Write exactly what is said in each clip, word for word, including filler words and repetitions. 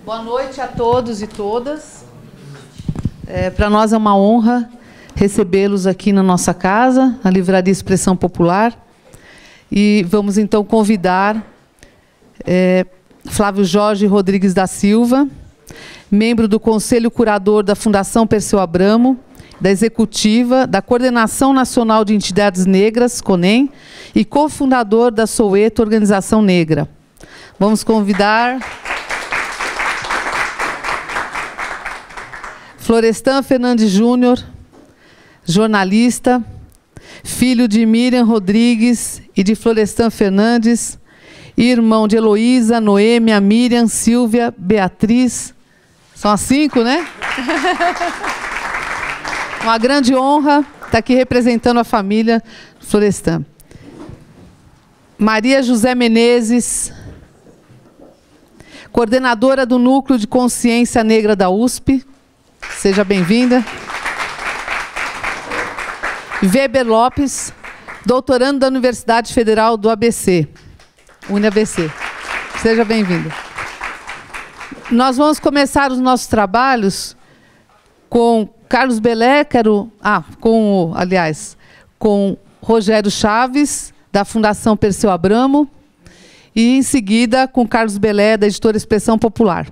Boa noite a todos e todas. É, para nós é uma honra recebê-los aqui na nossa casa, na Livraria Expressão Popular. E vamos então convidar é, Flávio Jorge Rodrigues da Silva, membro do Conselho Curador da Fundação Perseu Abramo, da Executiva, da Coordenação Nacional de Entidades Negras, CONEM, e cofundador da Soweto Organização Negra. Vamos convidar Florestan Fernandes Júnior, jornalista, filho de Miriam Rodrigues e de Florestan Fernandes, irmão de Heloísa, Noêmia, Miriam, Silvia, Beatriz. São as cinco, né? Uma grande honra estar aqui representando a família Florestan. Maria José Menezes, coordenadora do Núcleo de Consciência Negra da U S P. Seja bem-vinda. Weber Lopes, doutorando da Universidade Federal do A B C. UniABC. Seja bem-vinda. Nós vamos começar os nossos trabalhos com Carlos Belé, quero, ah, com, aliás, com Rogério Chaves, da Fundação Perseu Abramo, e em seguida com Carlos Belé, da Editora Expressão Popular.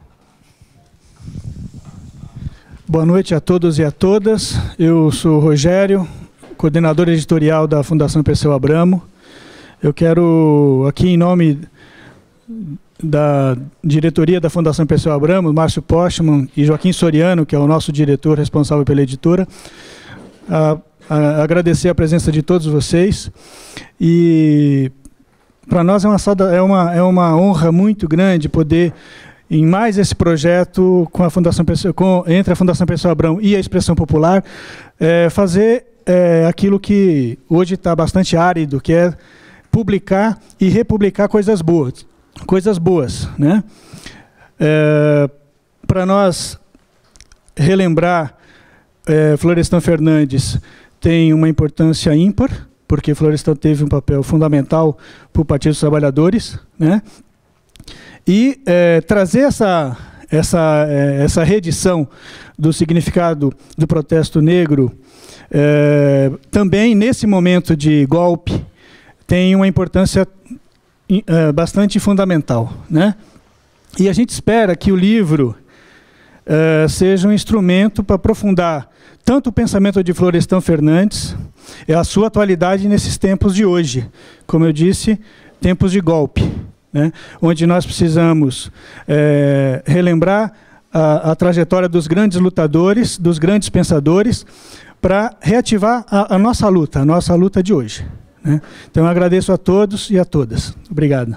Boa noite a todos e a todas. Eu sou o Rogério, coordenador editorial da Fundação Perseu Abramo. Eu quero, aqui em nome da diretoria da Fundação Perseu Abramo, Márcio Postman e Joaquim Soriano, que é o nosso diretor responsável pela editora, a, a, agradecer a presença de todos vocês. E para nós é uma, é, uma, é uma honra muito grande poder, em mais esse projeto com a Fundação Perseu, com, entre a Fundação Perseu Abramo e a Expressão Popular, é, fazer é, aquilo que hoje está bastante árido, que é publicar e republicar coisas boas. Coisas boas, né? É, para nós relembrar, é, Florestan Fernandes tem uma importância ímpar, porque Florestan teve um papel fundamental para o Partido dos Trabalhadores, né? E é, trazer essa, essa, é, essa reedição do significado do protesto negro, é, também nesse momento de golpe, tem uma importância é, bastante fundamental, né? E a gente espera que o livro é, seja um instrumento para aprofundar tanto o pensamento de Florestan Fernandes, e a sua atualidade nesses tempos de hoje, como eu disse, tempos de golpe, né? Onde nós precisamos é, relembrar a, a trajetória dos grandes lutadores, dos grandes pensadores, para reativar a, a nossa luta, a nossa luta de hoje, né? Então eu agradeço a todos e a todas. Obrigado.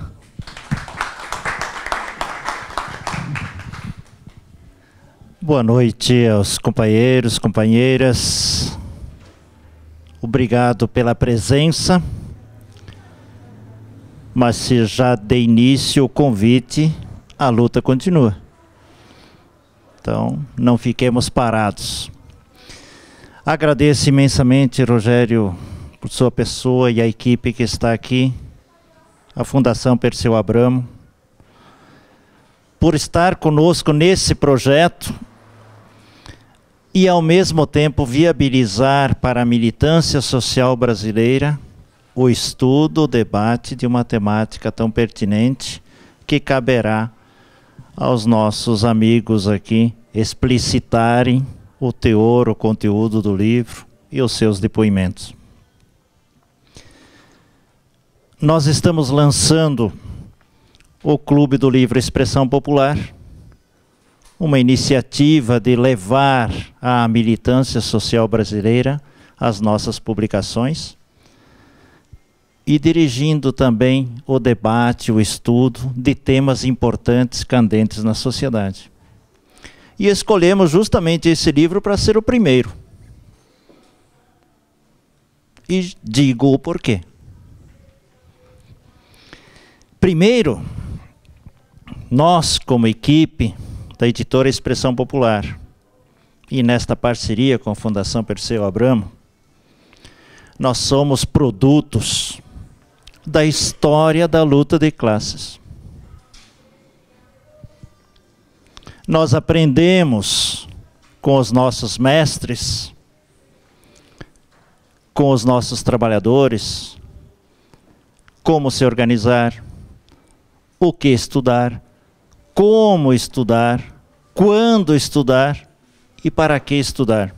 Boa noite aos companheiros, companheiras. Obrigado pela presença. Mas se já dei início o convite, a luta continua. Então, não fiquemos parados. Agradeço imensamente, Rogério, por sua pessoa e a equipe que está aqui, a Fundação Perseu Abramo, por estar conosco nesse projeto e, ao mesmo tempo, viabilizar para a militância social brasileira o estudo, o debate de uma temática tão pertinente que caberá aos nossos amigos aqui explicitarem o teor, o conteúdo do livro e os seus depoimentos. Nós estamos lançando o Clube do Livro Expressão Popular, uma iniciativa de levar à militância social brasileira as nossas publicações, e dirigindo também o debate, o estudo de temas importantes, candentes na sociedade. E escolhemos justamente esse livro para ser o primeiro. E digo o porquê. Primeiro, nós, como equipe da Editora Expressão Popular, e nesta parceria com a Fundação Perseu Abramo, nós somos produtos da história da luta de classes. nós aprendemos com os nossos mestres, com os nossos trabalhadores, como se organizar, o que estudar, como estudar, quando estudar e para que estudar.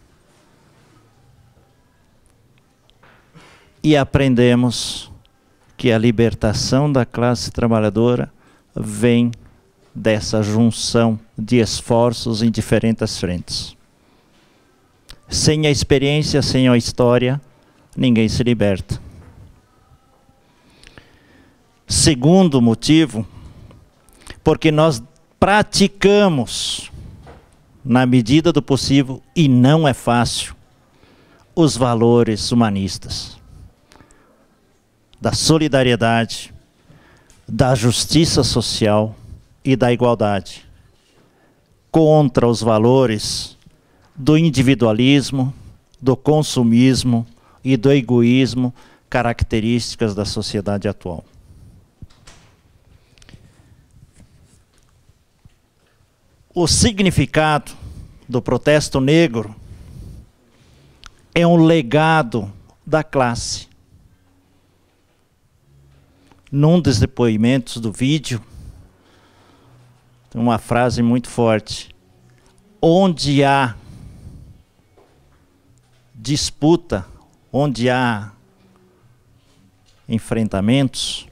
E aprendemos que a libertação da classe trabalhadora vem dessa junção de esforços em diferentes frentes. Sem a experiência, sem a história, ninguém se liberta. Segundo motivo, porque nós praticamos, na medida do possível, e não é fácil, os valores humanistas, da solidariedade, da justiça social e da igualdade, contra os valores do individualismo, do consumismo e do egoísmo, características da sociedade atual. O significado do protesto negro é um legado da classe. Num dos depoimentos do vídeo, tem uma frase muito forte: onde há disputa, onde há enfrentamentos,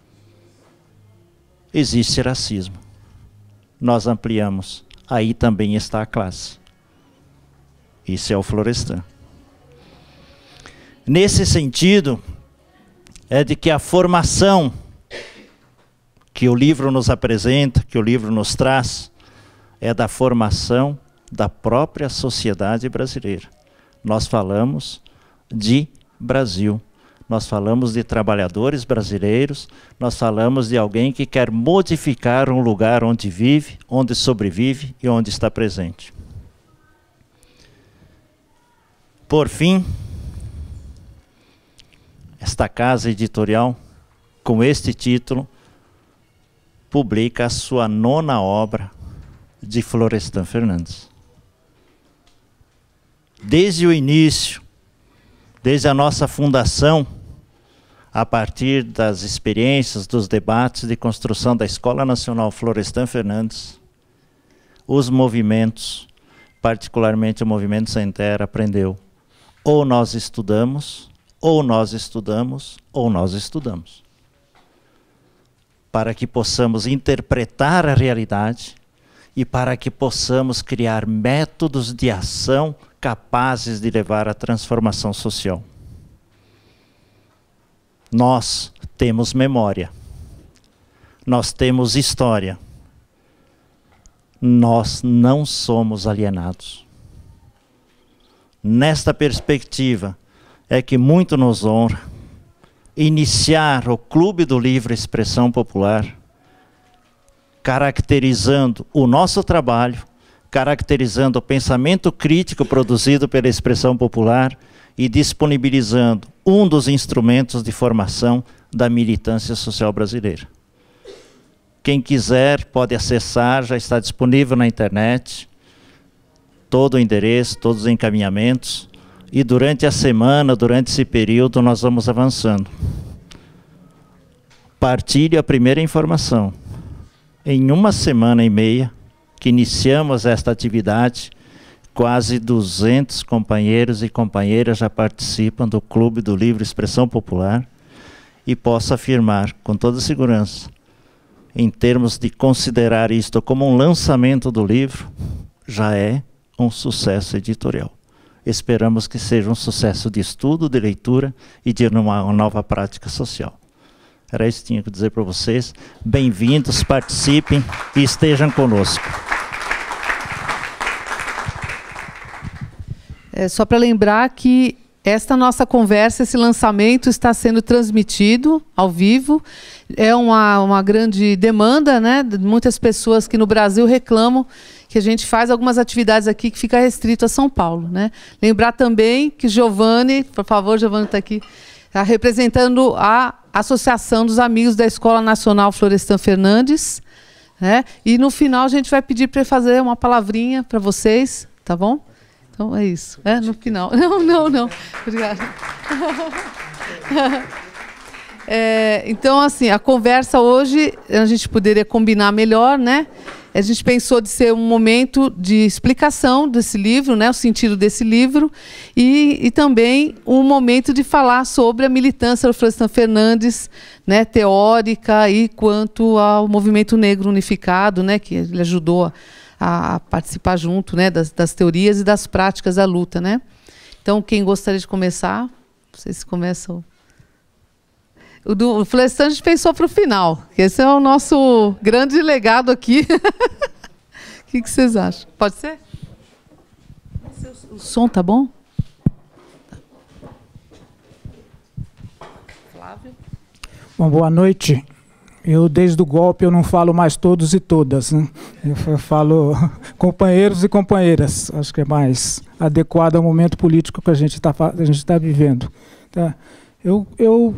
existe racismo. Nós ampliamos, aí também está a classe. Isso é o Florestan. Nesse sentido, é de que a formação que o livro nos apresenta, que o livro nos traz, é da formação da própria sociedade brasileira. Nós falamos de Brasil. Nós falamos de trabalhadores brasileiros, nós falamos de alguém que quer modificar um lugar onde vive, onde sobrevive e onde está presente. Por fim, esta casa editorial, com este título, publica a sua nona obra de Florestan Fernandes. Desde o início, desde a nossa fundação, a partir das experiências, dos debates de construção da Escola Nacional Florestan Fernandes, os movimentos, particularmente o Movimento Sem Terra, aprendeu: ou nós estudamos, ou nós estudamos, ou nós estudamos. Para que possamos interpretar a realidade e para que possamos criar métodos de ação capazes de levar à transformação social. Nós temos memória, nós temos história, nós não somos alienados. Nesta perspectiva é que muito nos honra iniciar o Clube do Livro Expressão Popular, caracterizando o nosso trabalho, caracterizando o pensamento crítico produzido pela expressão popular e disponibilizando um dos instrumentos de formação da militância social brasileira. Quem quiser pode acessar, já está disponível na internet, todo o endereço, todos os encaminhamentos, e durante a semana, durante esse período, nós vamos avançando. Partilhe a primeira informação. Em uma semana e meia que iniciamos esta atividade, quase duzentos companheiros e companheiras já participam do Clube do Livro Expressão Popular, e posso afirmar com toda segurança, em termos de considerar isto como um lançamento do livro, já é um sucesso editorial. Esperamos que seja um sucesso de estudo, de leitura e de uma nova prática social. Era isso que tinha que dizer para vocês. Bem-vindos, participem e estejam conosco. É só para lembrar que esta nossa conversa, esse lançamento está sendo transmitido ao vivo. É uma, uma grande demanda, né, de muitas pessoas que no Brasil reclamam que a gente faz algumas atividades aqui que fica restrito a São Paulo, né? Lembrar também que Giovanni, por favor, Giovanni está aqui, está representando a Associação dos Amigos da Escola Nacional Florestan Fernandes, né? E no final a gente vai pedir para fazer uma palavrinha para vocês, tá bom? Então é isso, é no final. Não, não, não. Obrigada. É, então, assim, a conversa hoje a gente poderia combinar melhor, né? A gente pensou de ser um momento de explicação desse livro, né, o sentido desse livro, e, e também um momento de falar sobre a militância do Florestan Fernandes, né, teórica, e quanto ao movimento negro unificado, né, que ele ajudou a, a participar junto, né, das, das teorias e das práticas da luta, né? Então, quem gostaria de começar? Vocês começam. O do o Florestan a gente pensou para o final, que esse é o nosso grande legado aqui. O que, que vocês acham? Pode ser? O som tá bom? Flávio? Bom, boa noite. Eu, desde o golpe, eu não falo mais todos e todas, né? Eu falo companheiros e companheiras. Acho que é mais adequado ao momento político que a gente está a gente tá vivendo. Tá? Eu... eu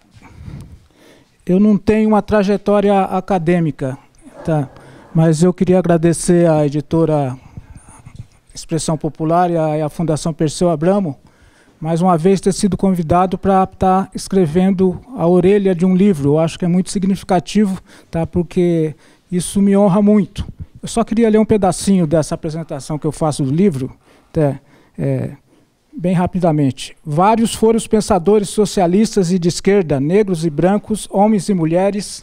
Eu não tenho uma trajetória acadêmica, tá? Mas eu queria agradecer à editora Expressão Popular e à, e à Fundação Perseu Abramo, mais uma vez ter sido convidado para estar tá escrevendo a orelha de um livro. Eu acho que é muito significativo, tá? Porque isso me honra muito. Eu só queria ler um pedacinho dessa apresentação que eu faço do livro, tá? É, bem rapidamente. Vários foram os pensadores socialistas e de esquerda, negros e brancos, homens e mulheres,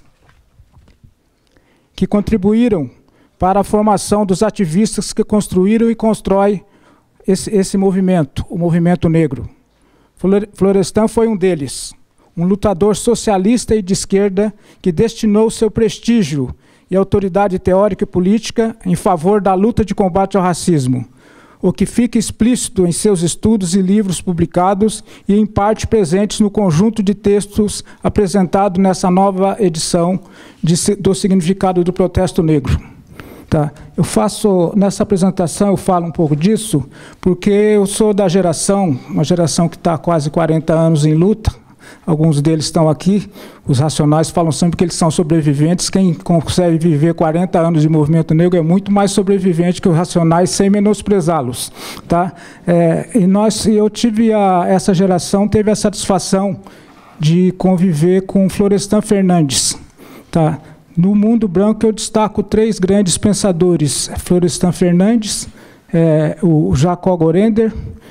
que contribuíram para a formação dos ativistas que construíram e constroem esse, esse movimento, o movimento negro. Florestan foi um deles, um lutador socialista e de esquerda que destinou seu prestígio e autoridade teórica e política em favor da luta de combate ao racismo, o que fica explícito em seus estudos e livros publicados e, em parte, presentes no conjunto de textos apresentado nessa nova edição de, do Significado do Protesto Negro. Tá. Eu faço, nessa apresentação, eu falo um pouco disso, porque eu sou da geração, uma geração que está há quase quarenta anos em luta. Alguns deles estão aqui. Os racionais falam sempre que eles são sobreviventes. Quem consegue viver quarenta anos de movimento negro é muito mais sobrevivente que os racionais, sem menosprezá-los. Tá? É, e nós, eu tive a, essa geração teve a satisfação de conviver com Florestan Fernandes. Tá? No mundo branco eu destaco três grandes pensadores: Florestan Fernandes, é, o Jacob Gorender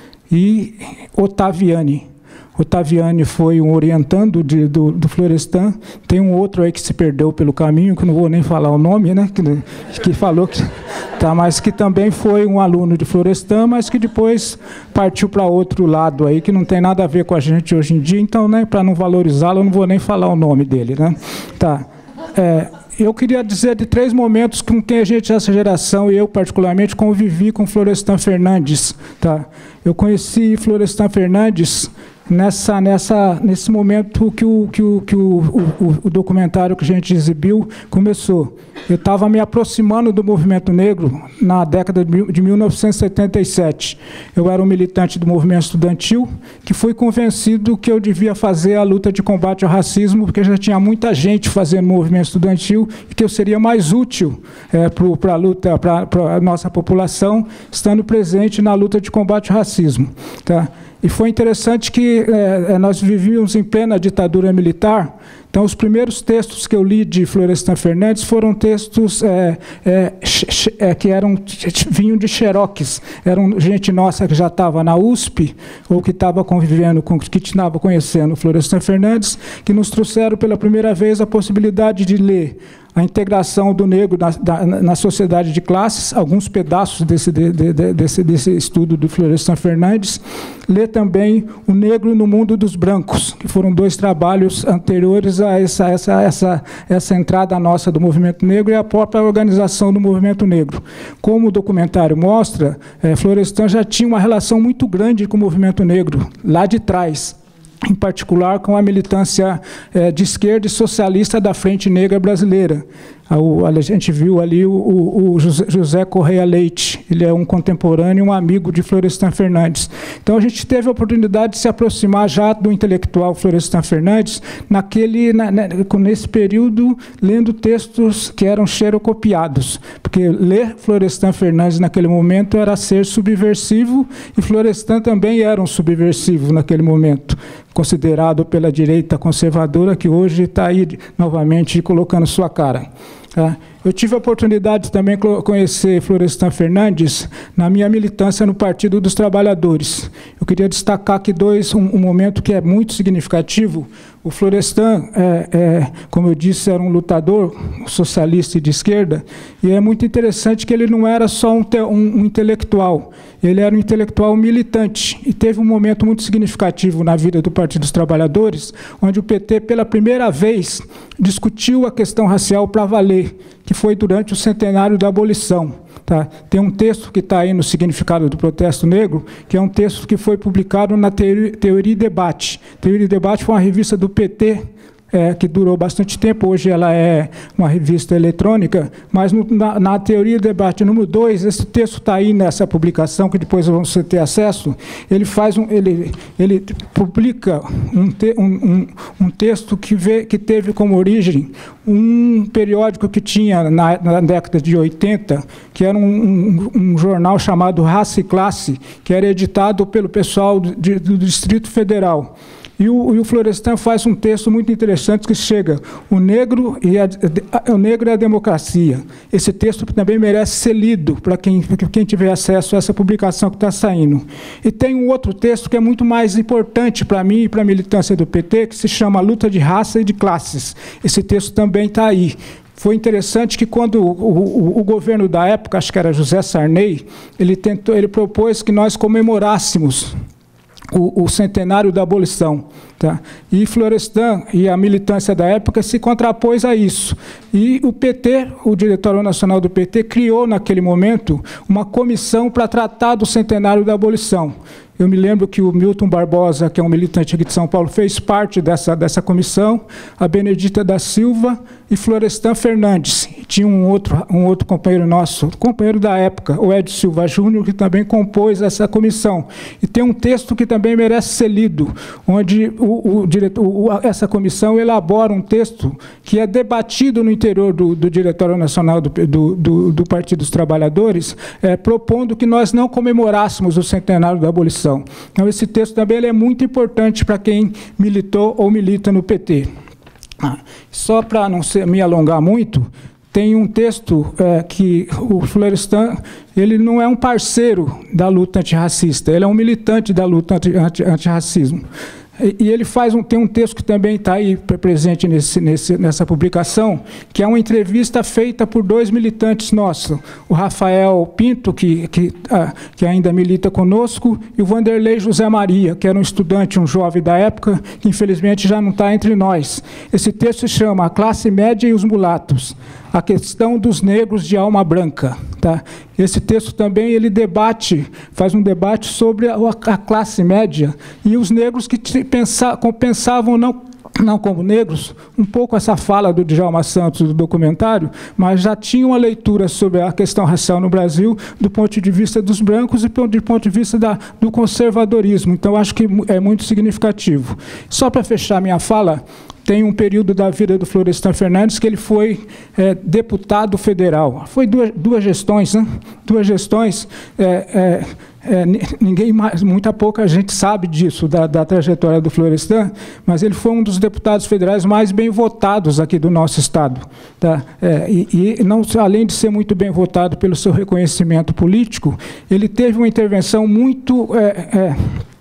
e Ottaviani. Ottaviani foi um orientando de, do, do Florestan. Tem um outro aí que se perdeu pelo caminho, que não vou nem falar o nome, né? Que, que falou que, tá, mas que também foi um aluno de Florestan, mas que depois partiu para outro lado aí, que não tem nada a ver com a gente hoje em dia. Então, né, para não valorizá-lo, eu não vou nem falar o nome dele, né? Tá. É, eu queria dizer de três momentos com quem a gente, essa geração, e eu particularmente, convivi com Florestan Fernandes. Tá? Eu conheci Florestan Fernandes nessa, nessa, nesse momento que, o, que, o, que o, o, o documentário que a gente exibiu começou. Eu estava me aproximando do movimento negro na década de mil novecentos e setenta e sete. Eu era um militante do movimento estudantil que fui convencido que eu devia fazer a luta de combate ao racismo, porque já tinha muita gente fazendo movimento estudantil e que eu seria mais útil é, para a luta, para a nossa população, estando presente na luta de combate ao racismo. Tá? E foi interessante que é, nós vivíamos em plena ditadura militar. Então, os primeiros textos que eu li de Florestan Fernandes foram textos é, é, é, que eram, vinham de xerox. Eram gente nossa que já estava na U S P, ou que estava convivendo, com, que estava conhecendo Florestan Fernandes, que nos trouxeram pela primeira vez a possibilidade de ler a integração do negro na, da, na sociedade de classes, alguns pedaços desse, de, de, desse, desse estudo do Florestan Fernandes, ler também o negro no mundo dos brancos, que foram dois trabalhos anteriores a essa, essa, essa, essa entrada nossa do movimento negro e a própria organização do movimento negro. Como o documentário mostra, é, Florestan já tinha uma relação muito grande com o movimento negro, lá de trás, em particular com a militância eh, de esquerda e socialista da Frente Negra Brasileira. A gente viu ali o, o, o José Correia Leite, ele é um contemporâneo, um amigo de Florestan Fernandes. Então a gente teve a oportunidade de se aproximar já do intelectual Florestan Fernandes, naquele, na, nesse período, lendo textos que eram xerocopiados, porque ler Florestan Fernandes naquele momento era ser subversivo, e Florestan também era um subversivo naquele momento, considerado pela direita conservadora, que hoje está aí novamente colocando sua cara. Eu tive a oportunidade também de conhecer Florestan Fernandes na minha militância no Partido dos Trabalhadores. Eu queria destacar aqui dois, um, um momento que é muito significativo. O Florestan, é, é, como eu disse, era um lutador socialista e de esquerda, e é muito interessante que ele não era só um, te, um, um intelectual, ele era um intelectual militante, e teve um momento muito significativo na vida do Partido dos Trabalhadores, onde o P T, pela primeira vez, discutiu a questão racial para valer, que foi durante o centenário da abolição. Tá? Tem um texto que está aí no Significado do Protesto Negro, que é um texto que foi publicado na Teoria, Teoria e Debate. Teoria e Debate foi uma revista do P T, é, que durou bastante tempo, hoje ela é uma revista eletrônica, mas no, na, na Teoria e Debate número dois, esse texto está aí nessa publicação, que depois vamos ter acesso, ele, faz um, ele, ele publica um, te, um, um, um texto que, vê, que teve como origem um periódico que tinha na, na década de oitenta, que era um, um, um jornal chamado Raça e Classe, que era editado pelo pessoal do, de, do Distrito Federal. E o, e o Florestan faz um texto muito interessante que chega, o negro, e a, a, o negro e a democracia. Esse texto também merece ser lido para quem, quem tiver acesso a essa publicação que está saindo. E tem um outro texto que é muito mais importante para mim e para a militância do P T, que se chama Luta de Raça e de Classes. Esse texto também está aí. Foi interessante que quando o, o, o governo da época, acho que era José Sarney, ele, tentou, ele propôs que nós comemorássemos O, o centenário da abolição. Tá? E Florestan e a militância da época se contrapôs a isso. E o P T, o Diretório Nacional do P T, criou naquele momento uma comissão para tratar do centenário da abolição. Eu me lembro que o Milton Barbosa, que é um militante aqui de São Paulo, fez parte dessa, dessa comissão, a Benedita da Silva e Florestan Fernandes. Tinha um outro, um outro companheiro nosso, companheiro da época, o Ed Silva Júnior, que também compôs essa comissão. E tem um texto que também merece ser lido, onde o, o diretor, o, essa comissão elabora um texto que é debatido no interior do, do Diretório Nacional do, do, do, do Partido dos Trabalhadores, é, propondo que nós não comemorássemos o centenário da abolição. Então, esse texto também ele é muito importante para quem militou ou milita no P T. Ah, só para não ser, me alongar muito, tem um texto é, que o Florestan, ele não é um parceiro da luta antirracista, ele é um militante da luta anti, anti, antirracismo. E ele faz um, tem um texto que também está aí presente nesse, nesse, nessa publicação, que é uma entrevista feita por dois militantes nossos, o Rafael Pinto, que, que, ah, que ainda milita conosco, e o Vanderlei José Maria, que era um estudante, um jovem da época, que infelizmente já não está entre nós. Esse texto se chama A Classe Média e os Mulatos, a questão dos negros de alma branca. Tá? Esse texto também ele debate, faz um debate sobre a, a classe média e os negros que pensa, pensavam não, não como negros, um pouco essa fala do Djalma Santos do documentário, mas já tinha uma leitura sobre a questão racial no Brasil do ponto de vista dos brancos e do ponto de vista da, do conservadorismo. Então, acho que é muito significativo. Só para fechar minha fala, tem um período da vida do Florestan Fernandes que ele foi é, deputado federal. Foi duas, duas gestões, né? Duas gestões. É, é, é, ninguém mais, muita pouca gente sabe disso, da, da trajetória do Florestan, mas ele foi um dos deputados federais mais bem votados aqui do nosso estado. Tá? É, e, e não, além de ser muito bem votado pelo seu reconhecimento político, ele teve uma intervenção muito É, é,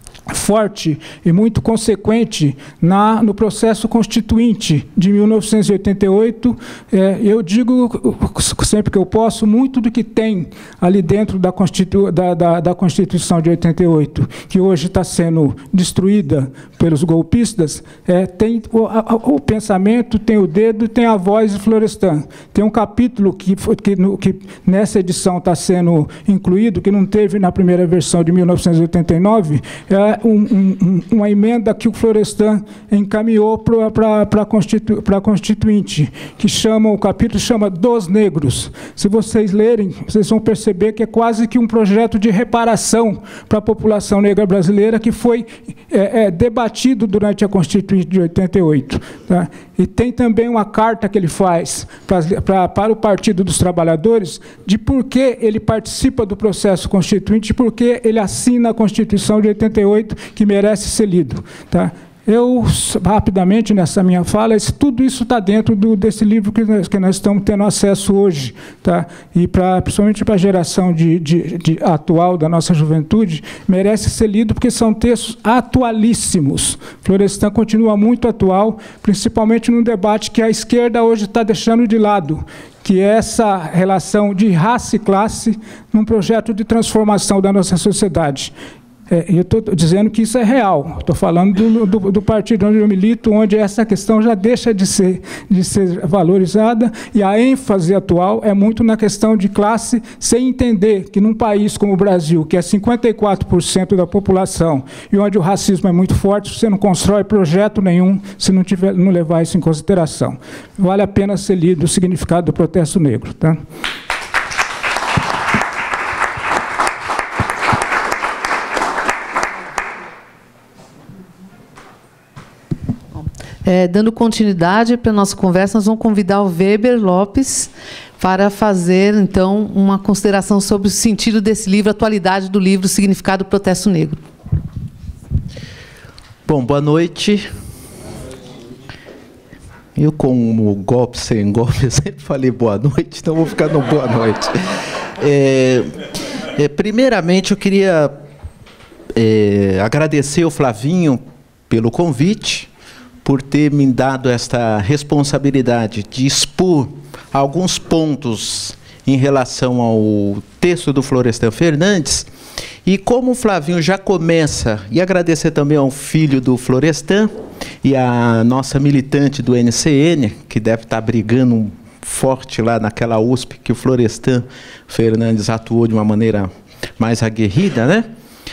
forte e muito consequente na, no processo constituinte de mil novecentos e oitenta e oito. É, eu digo, sempre que eu posso, muito do que tem ali dentro da, Constitu, da, da, da Constituição de oitenta e oito, que hoje está sendo destruída pelos golpistas, é, tem o, a, o pensamento, tem o dedo, tem a voz de Florestan. Tem um capítulo que, que, no, que nessa edição está sendo incluído, que não teve na primeira versão de mil novecentos e oitenta e nove, é, Um, um, uma emenda que o Florestan encaminhou para a Constitu, Constituinte, que chama, o capítulo chama Dos Negros. Se vocês lerem, vocês vão perceber que é quase que um projeto de reparação para a população negra brasileira que foi é, é, debatido durante a Constituinte de oitenta e oito. Tá? E tem também uma carta que ele faz pra, pra, para o Partido dos Trabalhadores de por que ele participa do processo constituinte e por que ele assina a Constituição de oitenta e oito, que merece ser lido. Tá? Eu, rapidamente, nessa minha fala, tudo isso está dentro do, desse livro que nós, que nós estamos tendo acesso hoje. Tá? E, pra, principalmente para a geração de, de, de atual da nossa juventude, merece ser lido porque são textos atualíssimos. Florestan continua muito atual, principalmente num debate que a esquerda hoje está deixando de lado, que é essa relação de raça e classe num projeto de transformação da nossa sociedade. É, eu estou dizendo que isso é real. Estou falando do, do, do partido onde eu milito, onde essa questão já deixa de ser, de ser valorizada, e a ênfase atual é muito na questão de classe, sem entender que num país como o Brasil, que é cinquenta e quatro por cento da população, e onde o racismo é muito forte, você não constrói projeto nenhum se não, tiver, não levar isso em consideração. Vale a pena ser lido o significado do protesto negro. Tá? É, dando continuidade para a nossa conversa, nós vamos convidar o Weber Lopes para fazer, então, uma consideração sobre o sentido desse livro, a atualidade do livro, o significado do protesto negro. Bom, boa noite. Eu, como golpe sem golpe, sempre falei boa noite, então vou ficar no boa noite. É, é, primeiramente, eu queria é, agradecer ao Flavinho pelo convite, por ter me dado esta responsabilidade de expor alguns pontos em relação ao texto do Florestan Fernandes. E como o Flavinho já começa, e agradecer também ao filho do Florestan e a nossa militante do N C N, que deve estar brigando forte lá naquela U S P, que o Florestan Fernandes atuou de uma maneira mais aguerrida, né?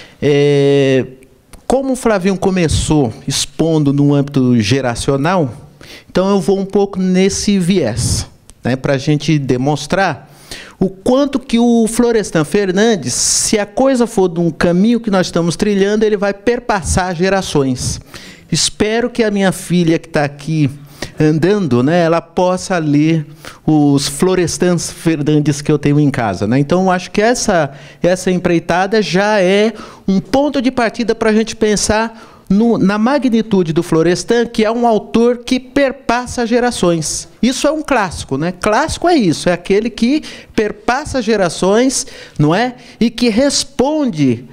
É... Como o Flavinho começou expondo no âmbito geracional, então eu vou um pouco nesse viés, né, para a gente demonstrar o quanto que o Florestan Fernandes, se a coisa for de um caminho que nós estamos trilhando, ele vai perpassar gerações. Espero que a minha filha que está aqui andando, né, ela possa ler os Florestans Fernandes que eu tenho em casa, né? Então, acho que essa, essa empreitada já é um ponto de partida para a gente pensar no, na magnitude do Florestan, que é um autor que perpassa gerações. Isso é um clássico, né? Clássico é isso, é aquele que perpassa gerações, não é? E que responde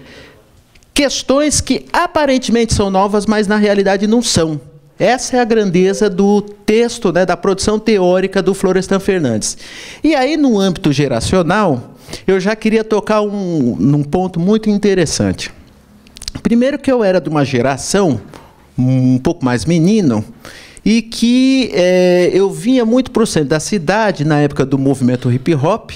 questões que aparentemente são novas, mas na realidade não são. Essa é a grandeza do texto, né, da produção teórica do Florestan Fernandes. E aí, no âmbito geracional, eu já queria tocar um, num ponto muito interessante. Primeiro que eu era de uma geração um pouco mais menino, e que é, eu vinha muito para o centro da cidade, na época do movimento hip-hop,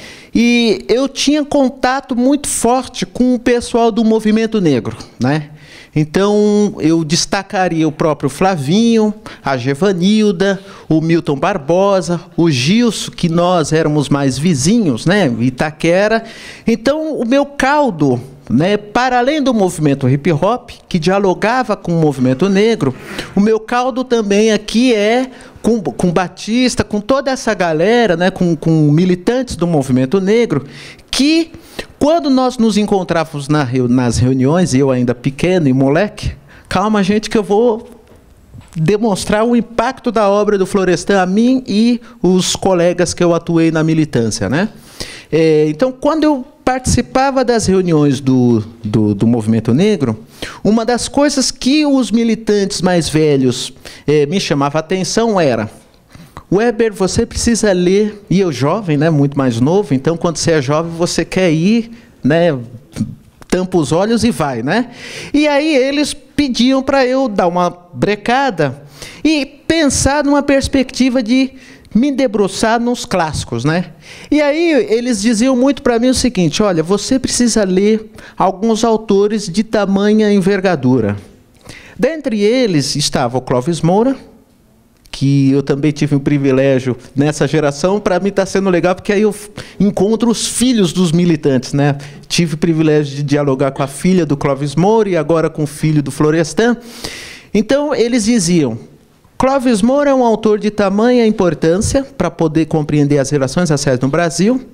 e eu tinha contato muito forte com o pessoal do movimento negro, né? Então, eu destacaria o próprio Flavinho, a Gevanilda, o Milton Barbosa, o Gilson, que nós éramos mais vizinhos, né, Itaquera. Então, o meu caldo, né, para além do movimento hip-hop, que dialogava com o movimento negro, o meu caldo também aqui é com, com Batista, com toda essa galera, né, com, com militantes do movimento negro, que, quando nós nos encontrávamos na, nas reuniões, eu ainda pequeno e moleque, calma, gente, que eu vou demonstrar o impacto da obra do Florestan a mim e os colegas que eu atuei na militância, né? É, então, quando eu participava das reuniões do, do, do movimento negro, uma das coisas que os militantes mais velhos é, me chamavam a atenção era: Weber, você precisa ler, e eu jovem, né, muito mais novo, então quando você é jovem você quer ir, né, tampa os olhos e vai, né? E aí eles pediam para eu dar uma brecada e pensar numa perspectiva de me debruçar nos clássicos, né? E aí eles diziam muito para mim o seguinte: olha, você precisa ler alguns autores de tamanha envergadura. Dentre eles estava o Clóvis Moura, que eu também tive o privilégio nessa geração. Para mim está sendo legal, porque aí eu encontro os filhos dos militantes, né? Tive o privilégio de dialogar com a filha do Clóvis Moura e agora com o filho do Florestan. Então eles diziam: Clóvis Moura é um autor de tamanha importância para poder compreender as relações raciais no Brasil.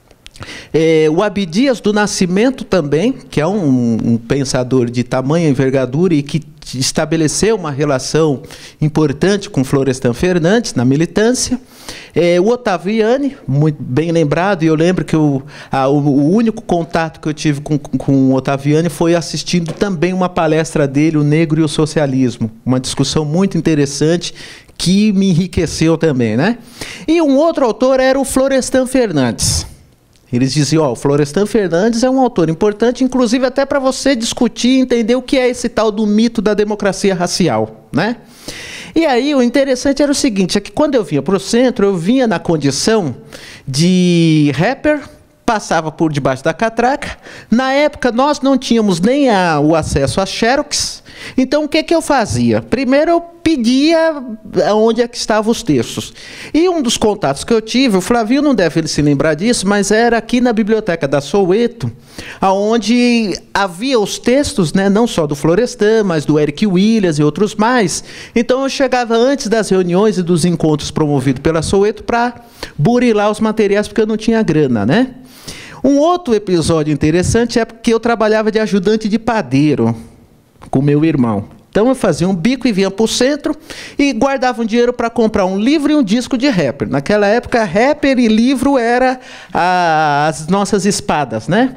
É, o Abdias do Nascimento também, que é um, um pensador de tamanha envergadura e que estabeleceu uma relação importante com Florestan Fernandes na militância. É, o Ottaviani, muito bem lembrado, e eu lembro que eu, a, o, o único contato que eu tive com, com o Ottaviani foi assistindo também uma palestra dele, O Negro e o Socialismo, uma discussão muito interessante que me enriqueceu também, né? E um outro autor era o Florestan Fernandes. Eles diziam: ó, o Florestan Fernandes é um autor importante, inclusive até para você discutir e entender o que é esse tal do mito da democracia racial, né? E aí o interessante era o seguinte, é que quando eu vinha para o centro, eu vinha na condição de rapper, passava por debaixo da catraca. Na época nós não tínhamos nem a, o acesso a Xerox. Então o que, que eu fazia? Primeiro eu pedia onde é que estavam os textos. E um dos contatos que eu tive, o Flavinho não deve se lembrar disso, mas era aqui na biblioteca da Soweto, onde havia os textos, né, não só do Florestan, mas do Eric Williams e outros mais. Então eu chegava antes das reuniões e dos encontros promovidos pela Soweto para burilar os materiais, porque eu não tinha grana, né? Um outro episódio interessante é porque eu trabalhava de ajudante de padeiro com meu irmão. Então eu fazia um bico e vinha para o centro e guardava um dinheiro para comprar um livro e um disco de rapper. Naquela época, rapper e livro eram as nossas espadas, né?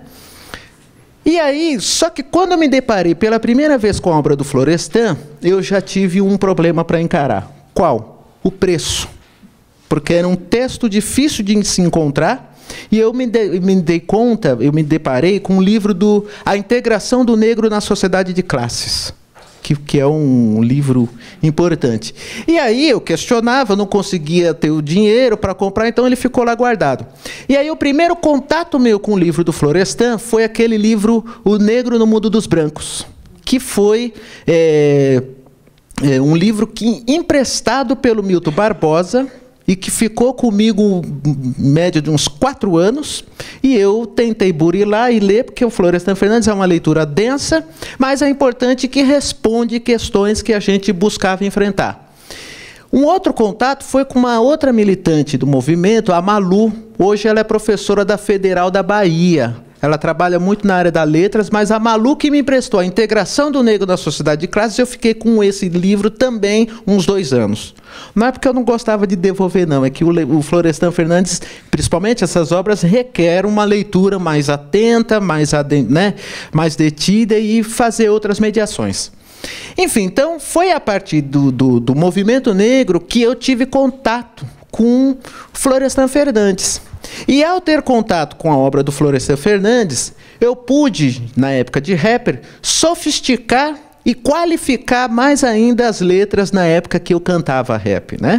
E aí, só que quando eu me deparei pela primeira vez com a obra do Florestan, eu já tive um problema para encarar. Qual? O preço. Porque era um texto difícil de se encontrar. E eu me, de, me dei conta, eu me deparei com um livro do A Integração do Negro na Sociedade de Classes, que, que é um livro importante. E aí eu questionava, não conseguia ter o dinheiro para comprar, então ele ficou lá guardado. E aí o primeiro contato meu com o livro do Florestan foi aquele livro O Negro no Mundo dos Brancos, que foi é, é, um livro que, emprestado pelo Milton Barbosa, e que ficou comigo em média de uns quatro anos, e eu tentei burilar e ler, porque o Florestan Fernandes é uma leitura densa, mas é importante que responde questões que a gente buscava enfrentar. Um outro contato foi com uma outra militante do movimento, a Malu. Hoje ela é professora da Federal da Bahia. Ela trabalha muito na área das letras, mas a Malu que me emprestou A Integração do Negro na Sociedade de Classes, eu fiquei com esse livro também uns dois anos. Não é porque eu não gostava de devolver, não. É que o, o Florestan Fernandes, principalmente essas obras, requer uma leitura mais atenta, mais, né, mais detida e fazer outras mediações. Enfim, então, foi a partir do, do, do movimento negro que eu tive contato com Florestan Fernandes. E ao ter contato com a obra do Florestan Fernandes, eu pude, na época de rapper, sofisticar e qualificar mais ainda as letras na época que eu cantava rap, né?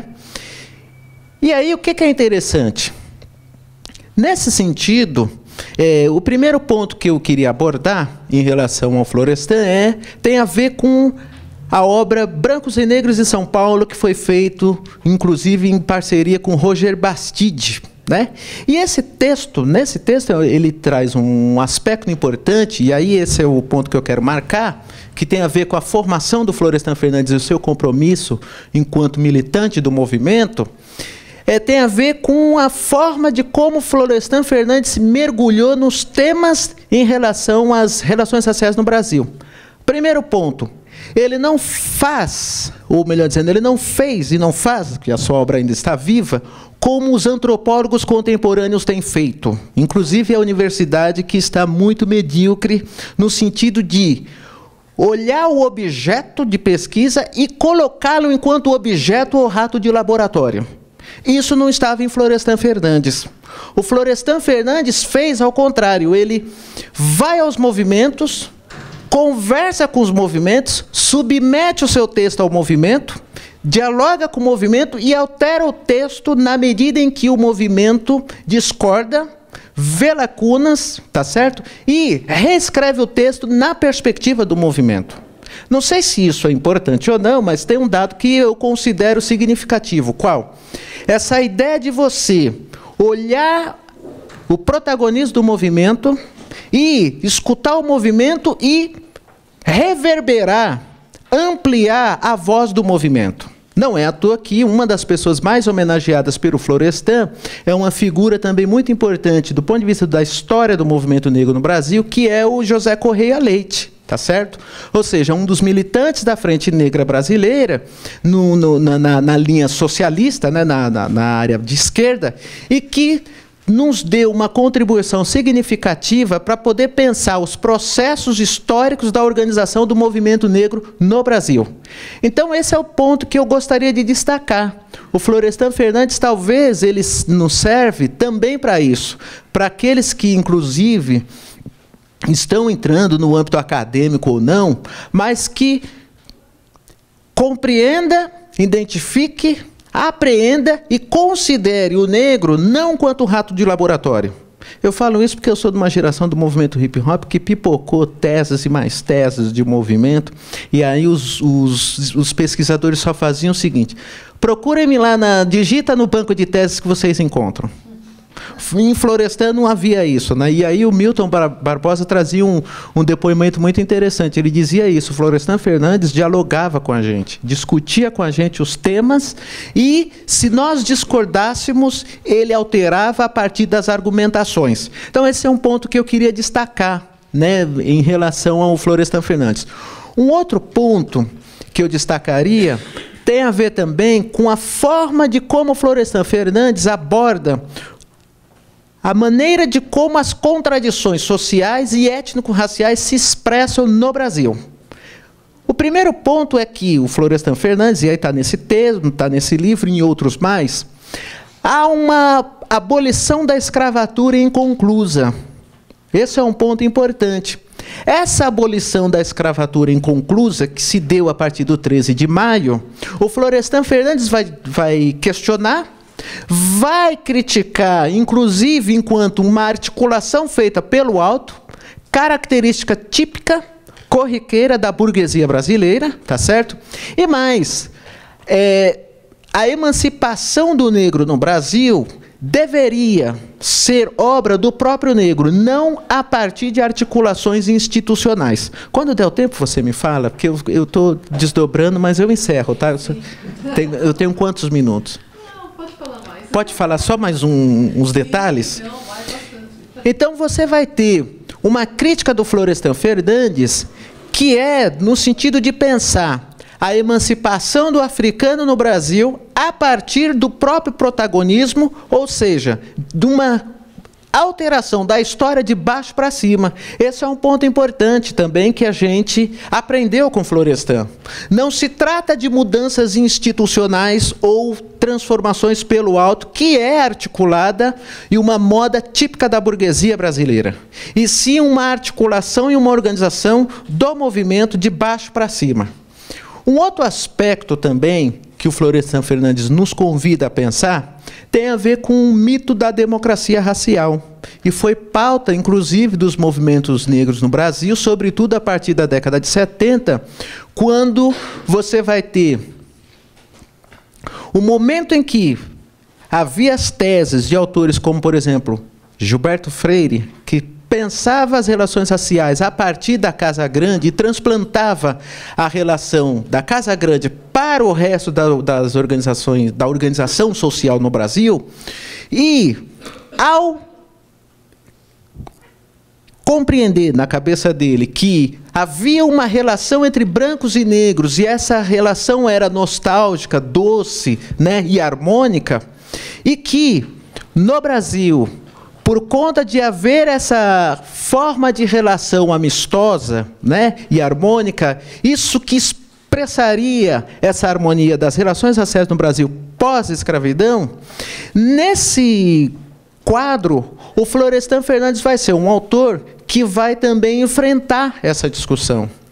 E aí, o que, que é interessante? Nesse sentido, é, o primeiro ponto que eu queria abordar em relação ao Florestan é, tem a ver com a obra Brancos e Negros em São Paulo, que foi feito, inclusive, em parceria com Roger Bastide, né? E esse texto, nesse texto, ele traz um aspecto importante, e aí esse é o ponto que eu quero marcar, que tem a ver com a formação do Florestan Fernandes e o seu compromisso enquanto militante do movimento, é, tem a ver com a forma de como Florestan Fernandes mergulhou nos temas em relação às relações raciais no Brasil. Primeiro ponto, ele não faz, ou melhor dizendo, ele não fez e não faz, que a sua obra ainda está viva, como os antropólogos contemporâneos têm feito. Inclusive a universidade, que está muito medíocre no sentido de olhar o objeto de pesquisa e colocá-lo enquanto objeto ou rato de laboratório. Isso não estava em Florestan Fernandes. O Florestan Fernandes fez ao contrário, ele vai aos movimentos, conversa com os movimentos, submete o seu texto ao movimento, dialoga com o movimento e altera o texto na medida em que o movimento discorda, vê lacunas, tá certo? E reescreve o texto na perspectiva do movimento. Não sei se isso é importante ou não, mas tem um dado que eu considero significativo. Qual? Essa ideia de você olhar o protagonismo do movimento e escutar o movimento e reverberar, ampliar a voz do movimento. Não é à toa que uma das pessoas mais homenageadas pelo Florestan é uma figura também muito importante do ponto de vista da história do movimento negro no Brasil, que é o José Correia Leite, tá certo? Ou seja, um dos militantes da Frente Negra Brasileira, no, no, na, na linha socialista, né, na, na, na área de esquerda, e que nos deu uma contribuição significativa para poder pensar os processos históricos da organização do movimento negro no Brasil. Então, esse é o ponto que eu gostaria de destacar. O Florestan Fernandes, talvez, ele nos serve também para isso, para aqueles que, inclusive, estão entrando no âmbito acadêmico ou não, mas que compreenda, identifique, apreenda e considere o negro não quanto rato de laboratório. Eu falo isso porque eu sou de uma geração do movimento hip-hop que pipocou teses e mais teses de movimento, e aí os, os, os pesquisadores só faziam o seguinte: procurem-me lá, na, digita no banco de teses que vocês encontram. Em Florestan não havia isso, né? E aí o Milton Barbosa trazia um, um depoimento muito interessante. Ele dizia isso: o Florestan Fernandes dialogava com a gente, discutia com a gente os temas, e se nós discordássemos, ele alterava a partir das argumentações. Então esse é um ponto que eu queria destacar, né, em relação ao Florestan Fernandes. Um outro ponto que eu destacaria tem a ver também com a forma de como o Florestan Fernandes aborda a maneira de como as contradições sociais e étnico-raciais se expressam no Brasil. O primeiro ponto é que o Florestan Fernandes, e aí está nesse texto, está nesse livro e em outros mais, há uma abolição da escravatura inconclusa. Esse é um ponto importante. Essa abolição da escravatura inconclusa, que se deu a partir do treze de maio, o Florestan Fernandes vai, vai questionar, vai criticar, inclusive enquanto uma articulação feita pelo alto, característica típica, corriqueira da burguesia brasileira, tá certo? E mais, é, a emancipação do negro no Brasil deveria ser obra do próprio negro, não a partir de articulações institucionais. Quando der o tempo, você me fala, porque eu estou desdobrando, mas eu encerro, tá? Eu, só, tenho, eu tenho quantos minutos? Pode falar só mais um, uns detalhes? Então, você vai ter uma crítica do Florestan Fernandes, que é no sentido de pensar a emancipação do africano no Brasil a partir do próprio protagonismo, ou seja, de uma alteração da história de baixo para cima. Esse é um ponto importante também que a gente aprendeu com Florestan. Não se trata de mudanças institucionais ou transformações pelo alto, que é articulada e uma moda típica da burguesia brasileira, e sim uma articulação e uma organização do movimento de baixo para cima. Um outro aspecto também que o Florestan Fernandes nos convida a pensar tem a ver com o mito da democracia racial, e foi pauta, inclusive, dos movimentos negros no Brasil, sobretudo a partir da década de setenta, quando você vai ter o momento em que havia as teses de autores como, por exemplo, Gilberto Freire, que pensava as relações raciais a partir da Casa Grande e transplantava a relação da Casa Grande para o resto da, das organizações, da organização social no Brasil, e ao compreender na cabeça dele que havia uma relação entre brancos e negros, e essa relação era nostálgica, doce, né, e harmônica, e que no Brasil, por conta de haver essa forma de relação amistosa, né, e harmônica, isso que expressaria essa harmonia das relações raciais no Brasil pós-escravidão, nesse quadro, o Florestan Fernandes vai ser um autor que vai também enfrentar essa discussão.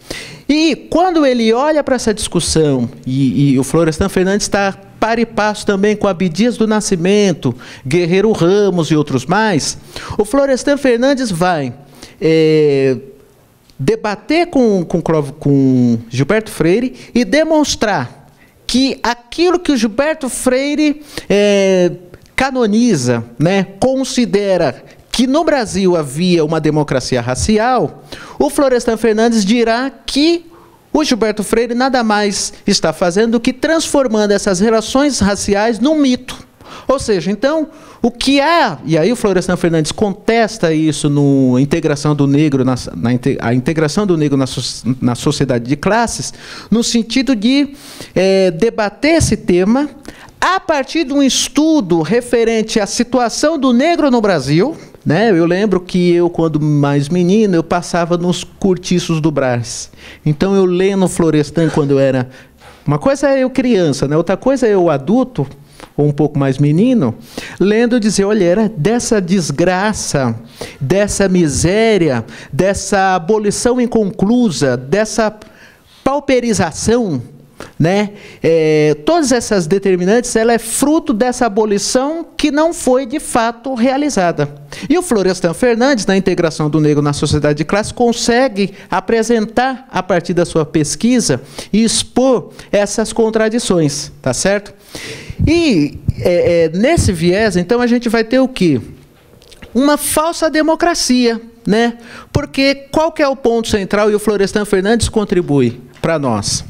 E quando ele olha para essa discussão, e, e o Florestan Fernandes está par e passo também com Abdias do Nascimento, Guerreiro Ramos e outros mais, o Florestan Fernandes vai é, debater com, com, com Gilberto Freire e demonstrar que aquilo que o Gilberto Freire é, canoniza, né, considera que no Brasil havia uma democracia racial, o Florestan Fernandes dirá que o Gilberto Freire nada mais está fazendo do que transformando essas relações raciais num mito. Ou seja, então, o que há, e aí o Florestan Fernandes contesta isso no integração do negro, na, na, a integração do negro na, na sociedade de classes, no sentido de é, debater esse tema a partir de um estudo referente à situação do negro no Brasil. Né? Eu lembro que eu, quando mais menino, eu passava nos cortiços do Brás. Então, eu lendo Florestan quando eu era... Uma coisa é eu criança, né? Outra coisa é eu adulto, ou um pouco mais menino, lendo e dizer, olha, era dessa desgraça, dessa miséria, dessa abolição inconclusa, dessa pauperização, né? É, todas essas determinantes, ela é fruto dessa abolição que não foi de fato realizada. E o Florestan Fernandes, na integração do negro na sociedade de classe, consegue apresentar, a partir da sua pesquisa, e expor essas contradições, tá certo? E é, é, nesse viés, então, a gente vai ter o quê? Uma falsa democracia, né? Porque qual que é o ponto central, e o Florestan Fernandes contribui para nós?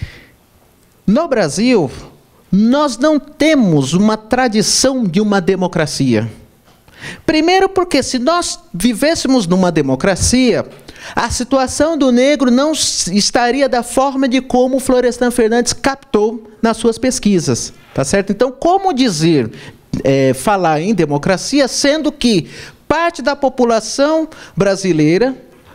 No Brasil, nós não temos uma tradição de uma democracia. Primeiro porque, se nós vivêssemos numa democracia, a situação do negro não estaria da forma de como o Florestan Fernandes captou nas suas pesquisas. Tá certo? Então, como dizer, é, falar em democracia, sendo que parte da população brasileira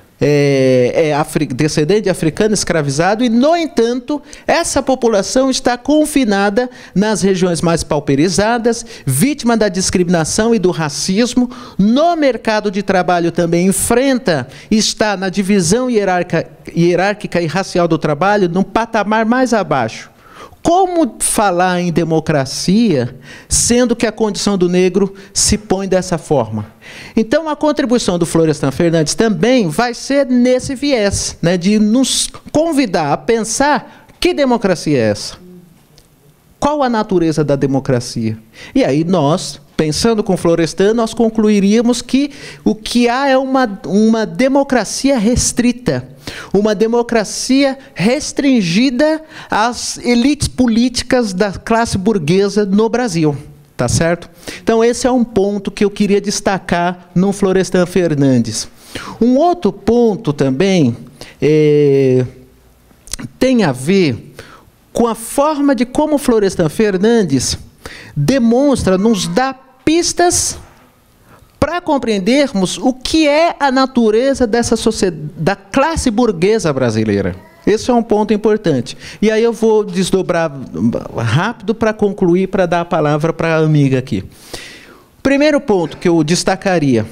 é, é afri, descendente de africano escravizado, e, no entanto, essa população está confinada nas regiões mais pauperizadas, vítima da discriminação e do racismo, no mercado de trabalho também enfrenta, está na divisão hierárquica, hierárquica e racial do trabalho, num patamar mais abaixo. Como falar em democracia, sendo que a condição do negro se põe dessa forma? Então, a contribuição do Florestan Fernandes também vai ser nesse viés, né, de nos convidar a pensar que democracia é essa? Qual a natureza da democracia? E aí nós, pensando com Florestan, nós concluiríamos que o que há é uma, uma democracia restrita, uma democracia restringida às elites políticas da classe burguesa no Brasil. Tá certo? Então, esse é um ponto que eu queria destacar no Florestan Fernandes. Um outro ponto também é, tem a ver com a forma de como Florestan Fernandes demonstra, nos dá pistas para compreendermos o que é a natureza dessa sociedade, da classe burguesa brasileira. Esse é um ponto importante. E aí eu vou desdobrar rápido para concluir, para dar a palavra para a amiga aqui. Primeiro ponto que eu destacaria.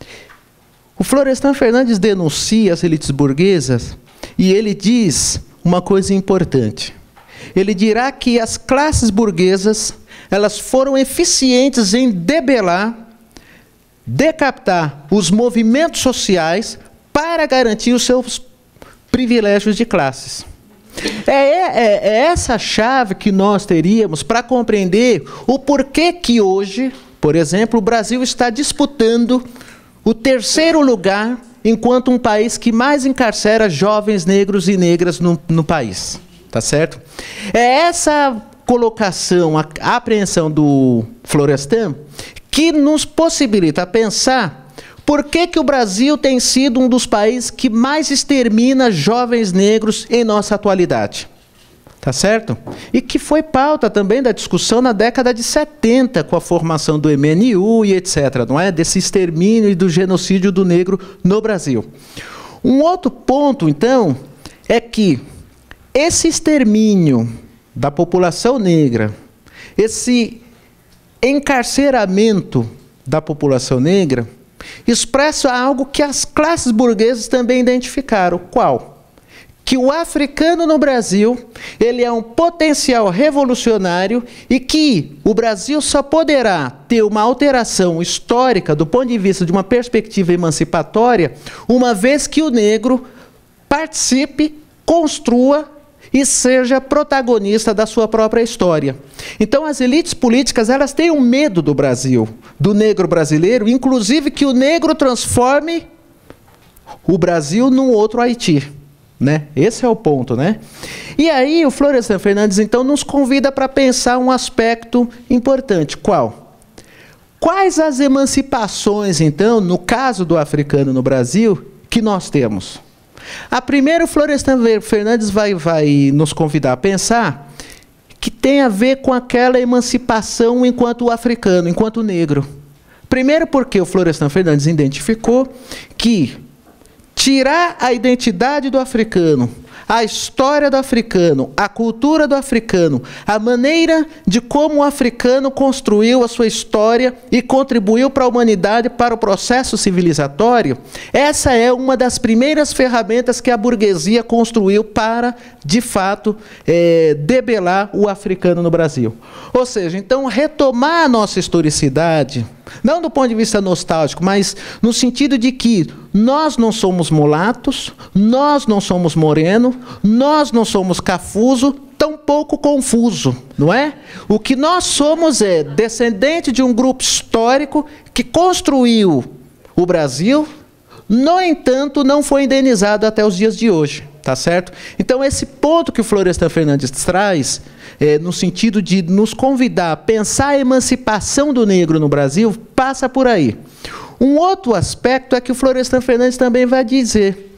O Florestan Fernandes denuncia as elites burguesas e ele diz uma coisa importante. Ele dirá que as classes burguesas, elas foram eficientes em debelar, decapitar os movimentos sociais para garantir os seus privilégios de classes. É, é, é essa chave que nós teríamos para compreender o porquê que hoje, por exemplo, o Brasil está disputando o terceiro lugar enquanto um país que mais encarcera jovens negros e negras no, no país. Tá certo? É essa colocação, a, a apreensão do Florestan que nos possibilita pensar por que que o Brasil tem sido um dos países que mais extermina jovens negros em nossa atualidade. Tá certo? E que foi pauta também da discussão na década de setenta, com a formação do M N U e etcétera, não é? Desse extermínio e do genocídio do negro no Brasil. Um outro ponto, então, é que esse extermínio da população negra, esse encarceramento da população negra, expressa algo que as classes burguesas também identificaram. Qual? que o africano no Brasil, ele é um potencial revolucionário e que o Brasil só poderá ter uma alteração histórica do ponto de vista de uma perspectiva emancipatória, uma vez que o negro participe, construa e seja protagonista da sua própria história. Então, as elites políticas, elas têm um medo do Brasil, do negro brasileiro, inclusive que o negro transforme o Brasil num outro Haiti, né? Esse é o ponto, né? E aí, o Florestan Fernandes, então, nos convida para pensar um aspecto importante. Qual? Quais as emancipações, então, no caso do africano no Brasil, que nós temos? A primeira, o Florestan Fernandes vai, vai nos convidar a pensar que tem a ver com aquela emancipação enquanto africano, enquanto negro. Primeiro porque o Florestan Fernandes identificou que tirar a identidade do africano, a história do africano, a cultura do africano, a maneira de como o africano construiu a sua história e contribuiu para a humanidade, para o processo civilizatório, essa é uma das primeiras ferramentas que a burguesia construiu para, de fato, é, debelar o africano no Brasil. Ou seja, então, retomar a nossa historicidade, não do ponto de vista nostálgico, mas no sentido de que nós não somos mulatos, nós não somos moreno, nós não somos cafuso, tampouco confuso, não é? O que nós somos é descendente de um grupo histórico que construiu o Brasil, no entanto, não foi indenizado até os dias de hoje, tá certo? Então, esse ponto que o Florestan Fernandes traz, é, no sentido de nos convidar a pensar a emancipação do negro no Brasil, passa por aí. Um outro aspecto é que o Florestan Fernandes também vai dizer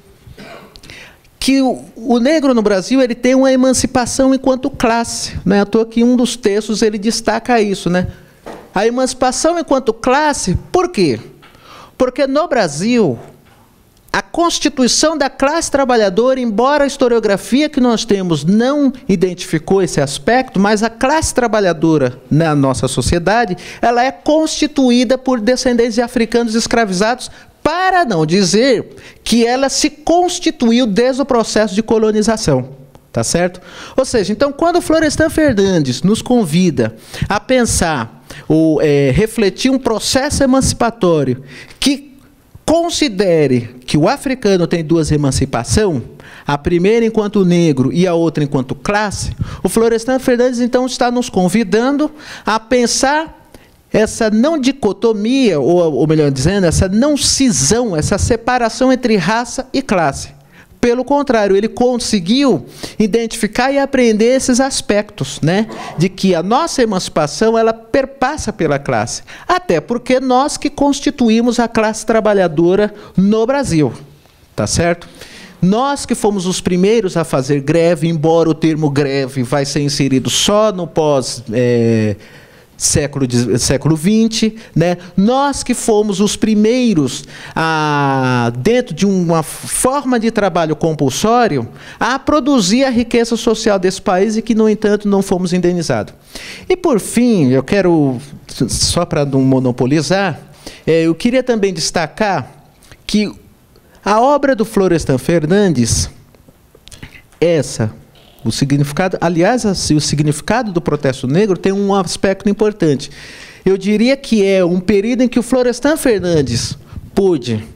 que o, o negro no Brasil ele tem uma emancipação enquanto classe. Não é à toa que um dos textos ele destaca isso, né? A emancipação enquanto classe, por quê? Porque no Brasil, a constituição da classe trabalhadora, embora a historiografia que nós temos não identificou esse aspecto, mas a classe trabalhadora na nossa sociedade, ela é constituída por descendentes de africanos escravizados, para não dizer que ela se constituiu desde o processo de colonização. Tá certo? Ou seja, então, quando o Florestan Fernandes nos convida a pensar ou é, refletir um processo emancipatório que considere que o africano tem duas emancipações, a primeira enquanto negro e a outra enquanto classe, o Florestan Fernandes, então, está nos convidando a pensar essa não dicotomia, ou, ou melhor dizendo, essa não cisão, essa separação entre raça e classe. Pelo contrário, ele conseguiu identificar e aprender esses aspectos, né? De que a nossa emancipação, ela perpassa pela classe. Até porque nós que constituímos a classe trabalhadora no Brasil. Tá certo? Nós que fomos os primeiros a fazer greve, embora o termo greve vai ser inserido só no pós... É, Século, século vinte, né? Nós que fomos os primeiros, a, dentro de uma forma de trabalho compulsório, a produzir a riqueza social desse país e que, no entanto, não fomos indenizados. E, por fim, eu quero, só para não monopolizar, é, eu queria também destacar que a obra do Florestan Fernandes, essa... O significado, aliás, o significado do protesto negro tem um aspecto importante. Eu diria que é um período em que o Florestan Fernandes pôde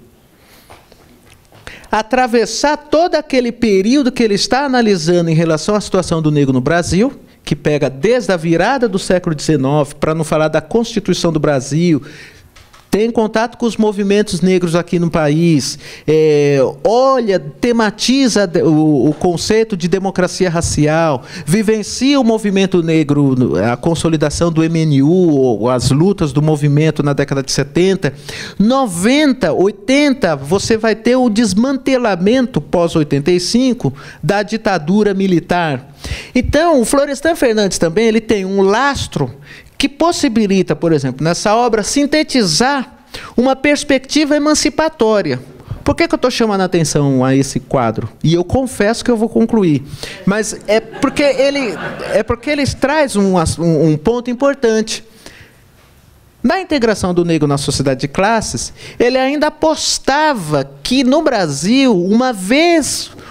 atravessar todo aquele período que ele está analisando em relação à situação do negro no Brasil, que pega desde a virada do século dezenove, para não falar da Constituição do Brasil, tem contato com os movimentos negros aqui no país, é, olha, tematiza o, o conceito de democracia racial, vivencia o movimento negro, a consolidação do M N U, as lutas do movimento na década de setenta. noventa, oitenta, você vai ter o desmantelamento pós-oitenta e cinco da ditadura militar. Então, o Florestan Fernandes também ele tem um lastro que possibilita, por exemplo, nessa obra, sintetizar uma perspectiva emancipatória. Por que que eu estou chamando a atenção a esse quadro? E eu confesso que eu vou concluir. Mas é porque ele, é porque ele traz um, um ponto importante. Na integração do negro na sociedade de classes, ele ainda apostava que, no Brasil, uma vez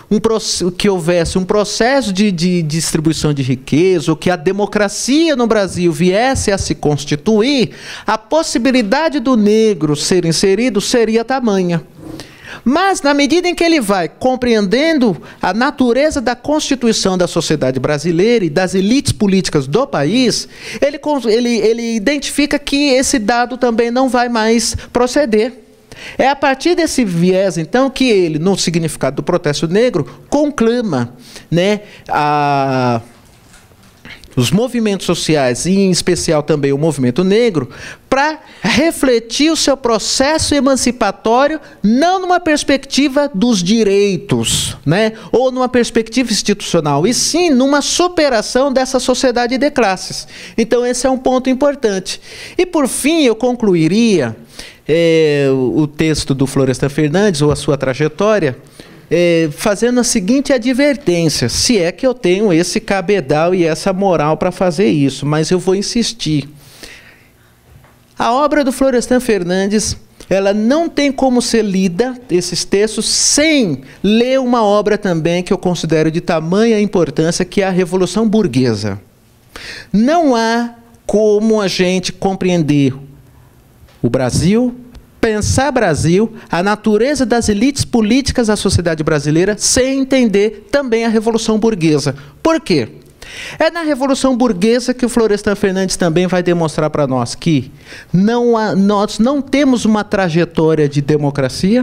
um, que houvesse um processo de, de distribuição de riqueza, ou que a democracia no Brasil viesse a se constituir, a possibilidade do negro ser inserido seria tamanha. Mas, na medida em que ele vai compreendendo a natureza da constituição da sociedade brasileira e das elites políticas do país, ele, ele, ele identifica que esse dado também não vai mais proceder. É a partir desse viés, então, que ele, no significado do protesto negro, conclama, né, a... os movimentos sociais, e em especial também o movimento negro, para refletir o seu processo emancipatório, não numa perspectiva dos direitos, né, ou numa perspectiva institucional, e sim numa superação dessa sociedade de classes. Então, esse é um ponto importante. E, por fim, eu concluiria é, o texto do Florestan Fernandes, ou a sua trajetória, É, fazendo a seguinte advertência, se é que eu tenho esse cabedal e essa moral para fazer isso, mas eu vou insistir. A obra do Florestan Fernandes, ela não tem como ser lida, esses textos, sem ler uma obra também que eu considero de tamanha importância, que é a Revolução Burguesa. Não há como a gente compreender o Brasil, pensar Brasil, a natureza das elites políticas da sociedade brasileira, sem entender também a Revolução Burguesa. Por quê? É na Revolução Burguesa que o Florestan Fernandes também vai demonstrar para nós que não há, nós não temos uma trajetória de democracia.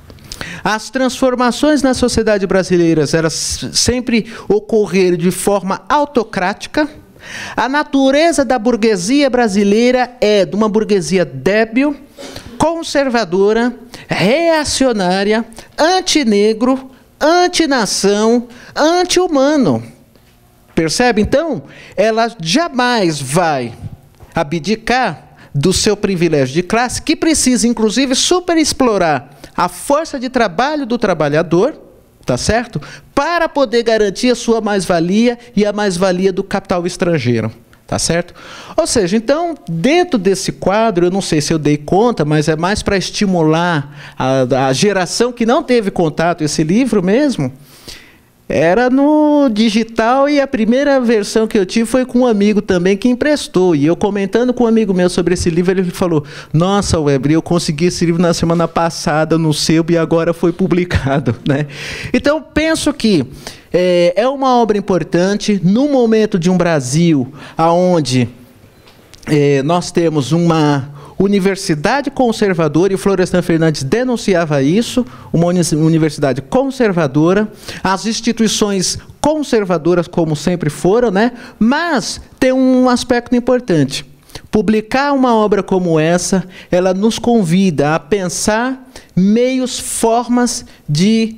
As transformações na sociedade brasileira, elas sempre ocorreram de forma autocrática. A natureza da burguesia brasileira é de uma burguesia débil, conservadora, reacionária, antinegro, antinação, anti-humano. Percebe? Então, ela jamais vai abdicar do seu privilégio de classe, que precisa, inclusive, superexplorar a força de trabalho do trabalhador, tá certo? Para poder garantir a sua mais-valia e a mais-valia do capital estrangeiro. Tá certo? Ou seja, então, dentro desse quadro, eu não sei se eu dei conta, mas é mais para estimular a, a geração que não teve contato, esse livro mesmo, era no digital, e a primeira versão que eu tive foi com um amigo também que emprestou. E eu comentando com um amigo meu sobre esse livro, ele falou, nossa, Weber, eu consegui esse livro na semana passada no sebo e agora foi publicado, né? Então, penso que é, é uma obra importante no momento de um Brasil onde é, nós temos uma universidade conservadora, e o Florestan Fernandes denunciava isso, uma universidade conservadora, as instituições conservadoras como sempre foram, né? Mas tem um aspecto importante. Publicar uma obra como essa, ela nos convida a pensar meios, formas de,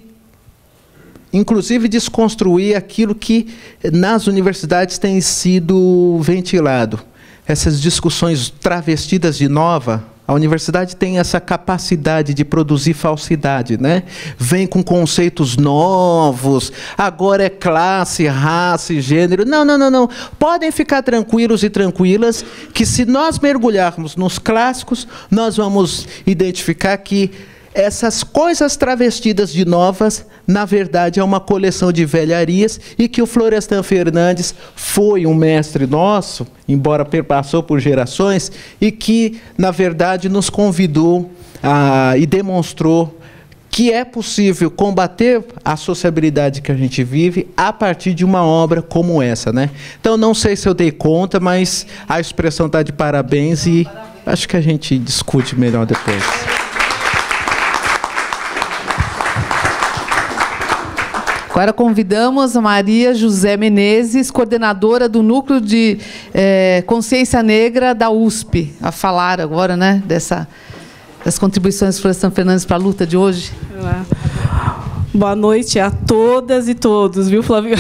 inclusive, desconstruir aquilo que nas universidades tem sido ventilado. Essas discussões travestidas de nova, a universidade tem essa capacidade de produzir falsidade, né? Vem com conceitos novos, agora é classe, raça e gênero. Não, não, não, não. Podem ficar tranquilos e tranquilas que, se nós mergulharmos nos clássicos, nós vamos identificar que essas coisas travestidas de novas, na verdade, é uma coleção de velharias, e que o Florestan Fernandes foi um mestre nosso, embora perpassou por gerações, e que, na verdade, nos convidou a, e demonstrou que é possível combater a sociabilidade que a gente vive a partir de uma obra como essa, né? Então, não sei se eu dei conta, mas a expressão está de parabéns, e acho que a gente discute melhor depois. Agora convidamos a Maria José Menezes, coordenadora do Núcleo de é, Consciência Negra da U S P, a falar agora, né, dessa, das contribuições do Florestan Fernandes para a luta de hoje. Olá. Boa noite a todas e todos, viu, Flávio?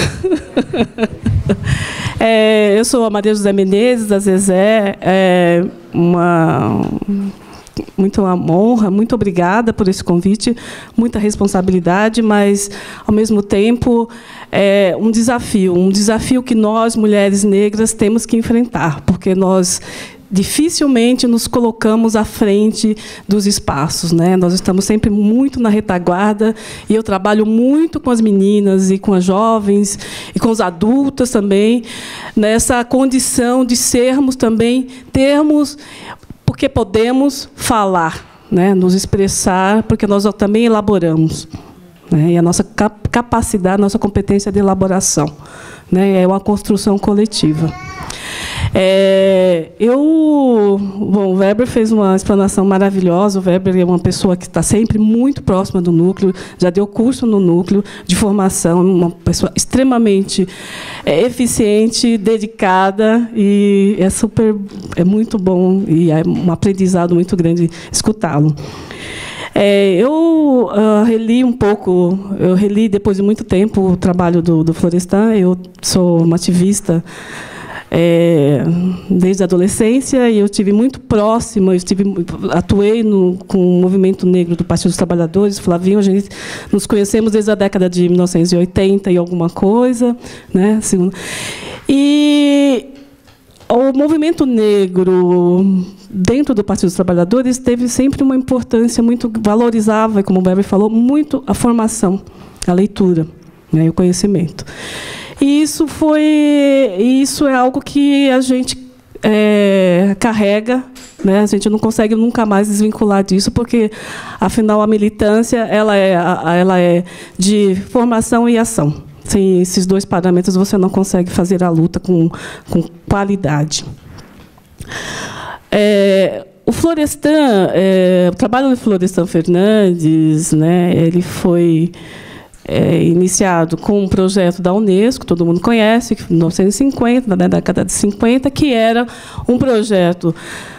É, eu sou a Maria José Menezes, da Zezé, é uma... muito uma honra, muito obrigada por esse convite, muita responsabilidade, mas, ao mesmo tempo, é um desafio, um desafio que nós, mulheres negras, temos que enfrentar, porque nós dificilmente nos colocamos à frente dos espaços, né? Nós estamos sempre muito na retaguarda, e eu trabalho muito com as meninas e com as jovens e com os adultos também, nessa condição de sermos também, termos, porque podemos falar, né? Nos expressar, porque nós também elaboramos, né? E a nossa capacidade, a nossa competência de elaboração, né? É uma construção coletiva. É, eu, bom, o Weber fez uma explanação maravilhosa. O Weber é uma pessoa que está sempre muito próxima do núcleo, já deu curso no núcleo de formação, uma pessoa extremamente é, eficiente, dedicada, e é super, é muito bom e é um aprendizado muito grande escutá-lo. É, eu uh, reli um pouco, eu reli depois de muito tempo o trabalho do, do Florestan. Eu sou uma ativista É, desde a adolescência, e eu estive muito próxima, eu estive, atuei no, com o movimento negro do Partido dos Trabalhadores, Flavinho, a gente nos conhecemos desde a década de mil novecentos e oitenta e alguma coisa, né? E o movimento negro dentro do Partido dos Trabalhadores teve sempre uma importância muito, valorizava, como o Weber falou, muito a formação, a leitura, né, e o conhecimento. E isso foi, isso é algo que a gente é, carrega, né? A gente não consegue nunca mais desvincular disso, porque, afinal, a militância ela é, ela é de formação e ação. Sem esses dois parâmetros, você não consegue fazer a luta com, com qualidade. É, o Florestan, é, o trabalho do Florestan Fernandes, né? Ele foi É, iniciado com um projeto da Unesco, que todo mundo conhece, em mil novecentos e cinquenta, na década de cinquenta, que era um projeto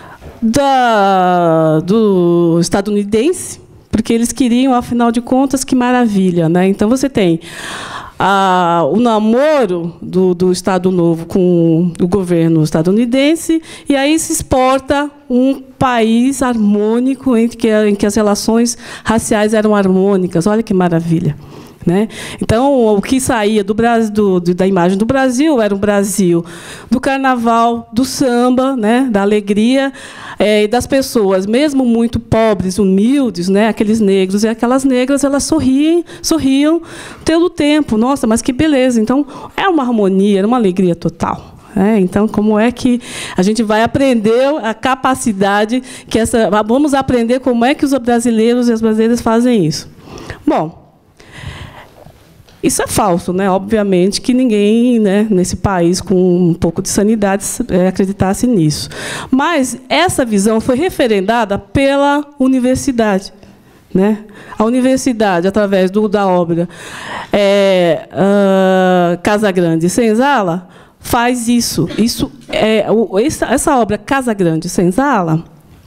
da, do estadunidense, porque eles queriam, afinal de contas, que maravilha, né? Então, você tem a, o namoro do, do Estado Novo com o governo estadunidense, e aí se exporta um país harmônico, em que, em que as relações raciais eram harmônicas. Olha que maravilha. Né? Então, o que saía do Brasil, do, da imagem do Brasil era um Brasil do carnaval, do samba, né? Da alegria, é, e das pessoas, mesmo muito pobres, humildes, né? Aqueles negros e aquelas negras, elas sorriem, sorriam todo o tempo. Nossa, mas que beleza! Então, é uma harmonia, era uma alegria total. É, então, como é que a gente vai aprender a capacidade que essa... Vamos aprender como é que os brasileiros e as brasileiras fazem isso. Bom, isso é falso, né? Obviamente que ninguém, né, nesse país com um pouco de sanidade é, acreditasse nisso. Mas essa visão foi referendada pela universidade, né? A universidade, através do, da obra é, uh, Casa Grande Senzala, faz isso. Isso é, essa, essa obra Casa Grande Senzala,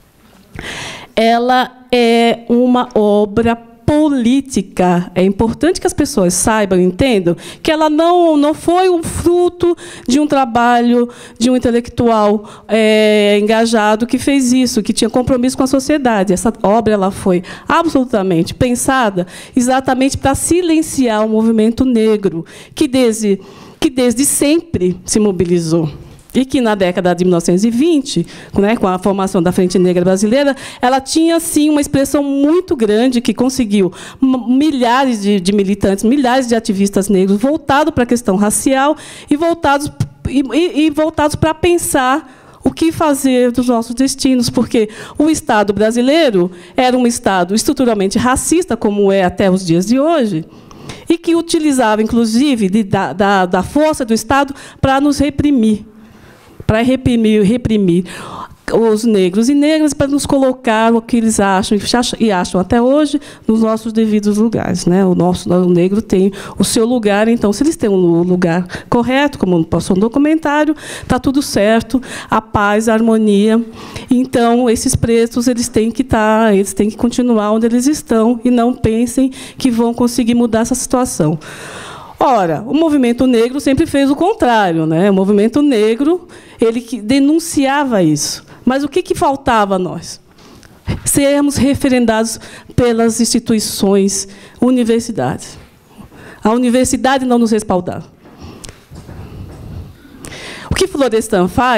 ela é uma obra política. É importante que as pessoas saibam, entendam, que ela não, não foi um fruto de um trabalho de um intelectual é, engajado que fez isso, que tinha compromisso com a sociedade. Essa obra ela foi absolutamente pensada exatamente para silenciar o movimento negro, que desde, que desde sempre se mobilizou. E que, na década de mil novecentos e vinte, né, com a formação da Frente Negra Brasileira, ela tinha, sim, uma expressão muito grande, que conseguiu milhares de, de militantes, milhares de ativistas negros voltados para a questão racial e voltados, e, e, e voltados para pensar o que fazer dos nossos destinos, porque o Estado brasileiro era um Estado estruturalmente racista, como é até os dias de hoje, e que utilizava, inclusive, de, da, da, da força do Estado para nos reprimir. Para reprimir, reprimir os negros e negras, para nos colocar o que eles acham e acham até hoje nos nossos devidos lugares, né? O nosso o negro tem o seu lugar, então, se eles têm um lugar correto, como passou no documentário, está tudo certo, a paz, a harmonia. Então, esses pretos, eles têm que estar, eles têm que continuar onde eles estão e não pensem que vão conseguir mudar essa situação. Ora, o movimento negro sempre fez o contrário, né? O movimento negro, ele que denunciava isso. Mas o que, que faltava a nós? Sermos referendados pelas instituições, universidades. A universidade não nos respaldava. O que Florestan faz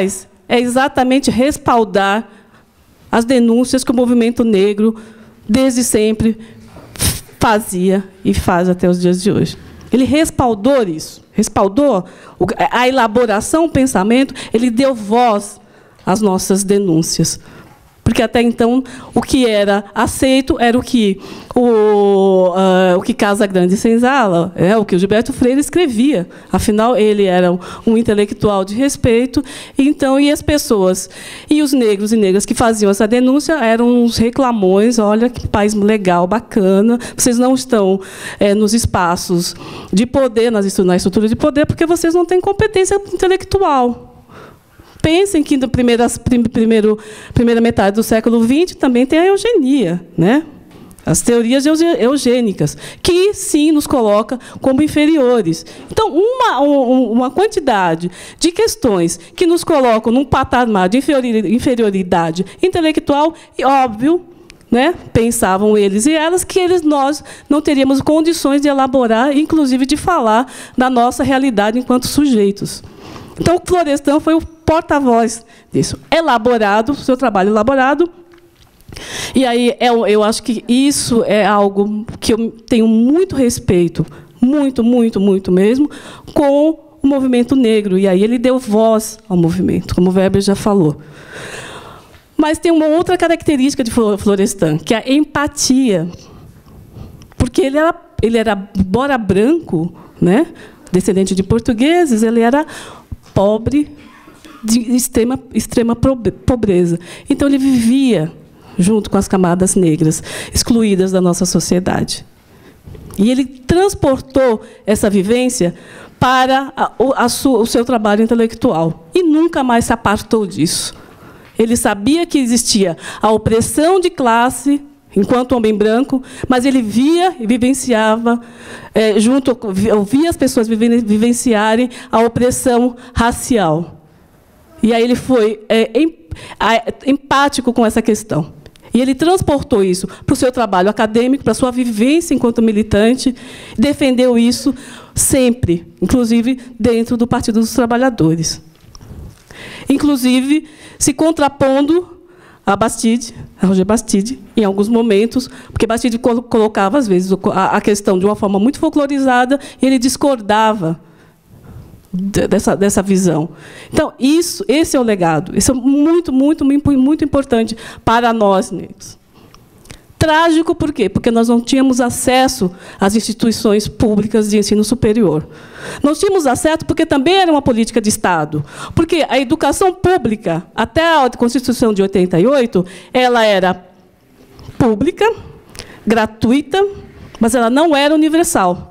é exatamente respaldar as denúncias que o movimento negro, desde sempre, fazia e faz até os dias de hoje. Ele respaldou isso, respaldou a elaboração, o pensamento, ele deu voz às nossas denúncias. Porque até então o que era aceito era o que o, uh, o que Casa Grande Senzala, é, o que o Gilberto Freire escrevia. Afinal, ele era um, um intelectual de respeito. Então, e as pessoas, e os negros e negras que faziam essa denúncia eram uns reclamões, olha que país legal, bacana, vocês não estão é, nos espaços de poder, nas na estrutura de poder, porque vocês não têm competência intelectual. Pensem que na primeira, primeiro, primeira metade do século vinte também tem a eugenia, né? As teorias eugênicas, que, sim, nos coloca como inferiores. Então, uma, uma quantidade de questões que nos colocam num patamar de inferioridade intelectual, e óbvio, né, pensavam eles e elas, que eles, nós não teríamos condições de elaborar, inclusive de falar da nossa realidade enquanto sujeitos. Então, o Florestan foi o porta-voz disso, elaborado, seu trabalho elaborado. E aí eu, eu acho que isso é algo que eu tenho muito respeito, muito, muito, muito mesmo, com o movimento negro. E aí ele deu voz ao movimento, como o Weber já falou. Mas tem uma outra característica de Florestan, que é a empatia. Porque ele era, ele era embora branco, né, descendente de portugueses, ele era pobre, de extrema, extrema pobreza. Então, ele vivia junto com as camadas negras, excluídas da nossa sociedade. E ele transportou essa vivência para a, a sua, o seu trabalho intelectual. E nunca mais se apartou disso. Ele sabia que existia a opressão de classe, enquanto homem branco, mas ele via e vivenciava, é, junto, ouvia as pessoas vivenciarem a opressão racial. E aí ele foi é, empático com essa questão. E ele transportou isso para o seu trabalho acadêmico, para a sua vivência enquanto militante, defendeu isso sempre, inclusive dentro do Partido dos Trabalhadores. Inclusive, se contrapondo a Bastide, a Roger Bastide, em alguns momentos, porque Bastide colocava, às vezes, a questão de uma forma muito folclorizada, e ele discordava dessa, dessa visão. Então, isso, esse é o legado. Isso é muito, muito, muito importante para nós negros. Trágico por quê? Porque nós não tínhamos acesso às instituições públicas de ensino superior. Não tínhamos acesso porque também era uma política de Estado. Porque a educação pública, até a Constituição de oitenta e oito, ela era pública, gratuita, mas ela não era universal.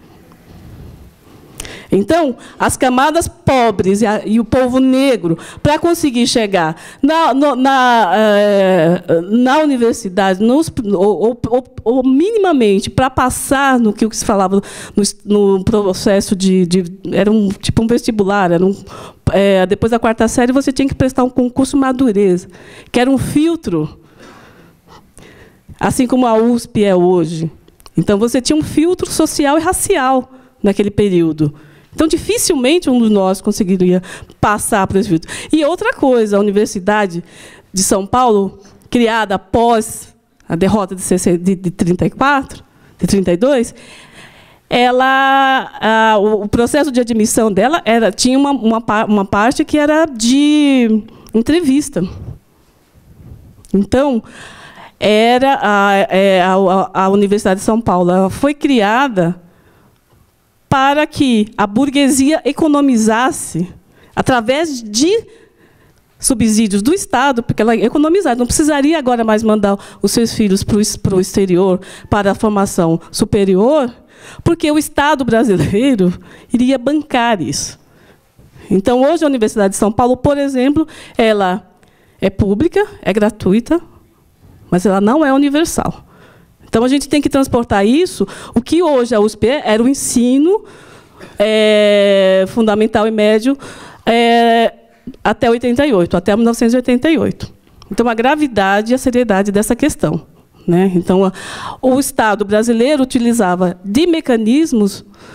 Então, as camadas pobres e, a, e o povo negro, para conseguir chegar na, no, na, eh, na universidade, nos, ou, ou, ou minimamente, para passar no que se falava no, no processo de, de... Era um, tipo um vestibular, era um, eh, depois da quarta série, você tinha que prestar um concurso madureza, que era um filtro, assim como a U S P é hoje. Então, você tinha um filtro social e racial naquele período. Então, dificilmente um de nós conseguiria passar por esse filtro. E outra coisa, a Universidade de São Paulo, criada após a derrota de trinta e quatro, de trinta e dois, ela, a, o processo de admissão dela era, tinha uma, uma, uma parte que era de entrevista. Então, era a, a, a Universidade de São Paulo, ela foi criada para que a burguesia economizasse, através de subsídios do Estado, porque ela economizaria, não precisaria agora mais mandar os seus filhos para o exterior, para a formação superior, porque o Estado brasileiro iria bancar isso. Então, hoje, a Universidade de São Paulo, por exemplo, ela é pública, é gratuita, mas ela não é universal. Então, a gente tem que transportar isso. O que hoje a U S P era o ensino é, fundamental e médio é, até oitenta e oito, até mil novecentos e oitenta e oito. Então, a gravidade e a seriedade dessa questão, né? Então, a, o Estado brasileiro utilizava de mecanismos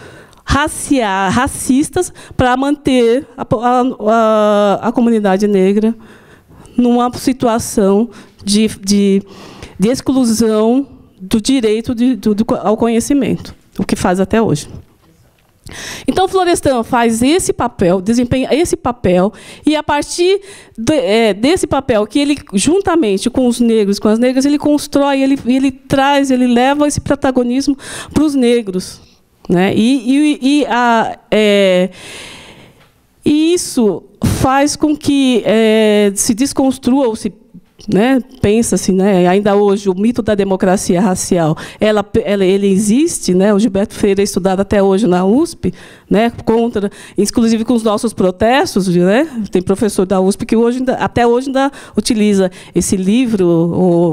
raciar, racistas para manter a, a, a comunidade negra numa situação de, de, de exclusão do direito de, do, do, ao conhecimento, o que faz até hoje. Então, Florestan faz esse papel, desempenha esse papel, e, a partir de, é, desse papel, que ele, juntamente com os negros, com as negras, ele constrói, ele, ele traz, ele leva esse protagonismo para os negros. Né? E, e, e, a, é, e isso faz com que é, se desconstrua, ou se né, pensa-se, né, ainda hoje, o mito da democracia racial, ela, ela, ele existe, né, o Gilberto Freire é estudado até hoje na U S P, né, contra, inclusive com os nossos protestos, né, tem professor da U S P que hoje, até hoje ainda utiliza esse livro, ou,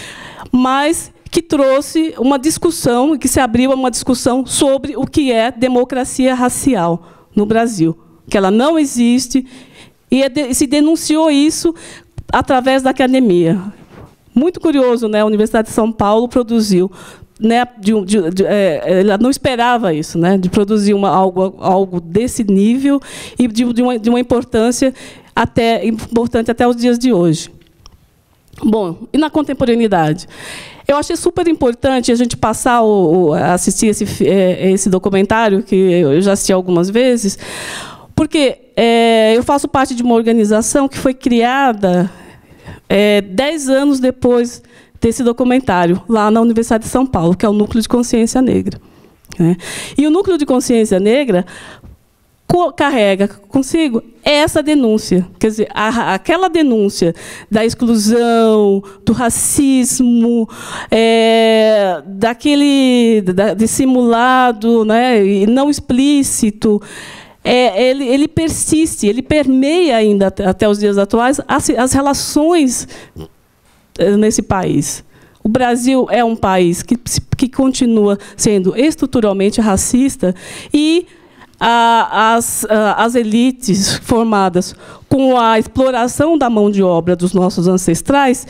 mas que trouxe uma discussão, que se abriu uma discussão sobre o que é democracia racial no Brasil, que ela não existe, e é se denunciou isso através da academia. Muito curioso, né? A Universidade de São Paulo produziu, né, de, de, de, é, ela não esperava isso, né, de produzir uma, algo, algo desse nível e de, de, uma, de uma importância até, importante até os dias de hoje. Bom, e na contemporaneidade? Eu achei super importante a gente passar, o, assistir esse, esse documentário, que eu já assisti algumas vezes, porque é, eu faço parte de uma organização que foi criada é, dez anos depois desse documentário, lá na Universidade de São Paulo, que é o Núcleo de Consciência Negra. Né? E o Núcleo de Consciência Negra carrega consigo essa denúncia, quer dizer, a, aquela denúncia da exclusão, do racismo, é, daquele da, dissimulado, né, e não explícito. É, ele, ele persiste, ele permeia ainda até, até os dias atuais as, as relações nesse país. O Brasil é um país que, que continua sendo estruturalmente racista e a, as, a, as elites formadas com a exploração da mão de obra dos nossos ancestrais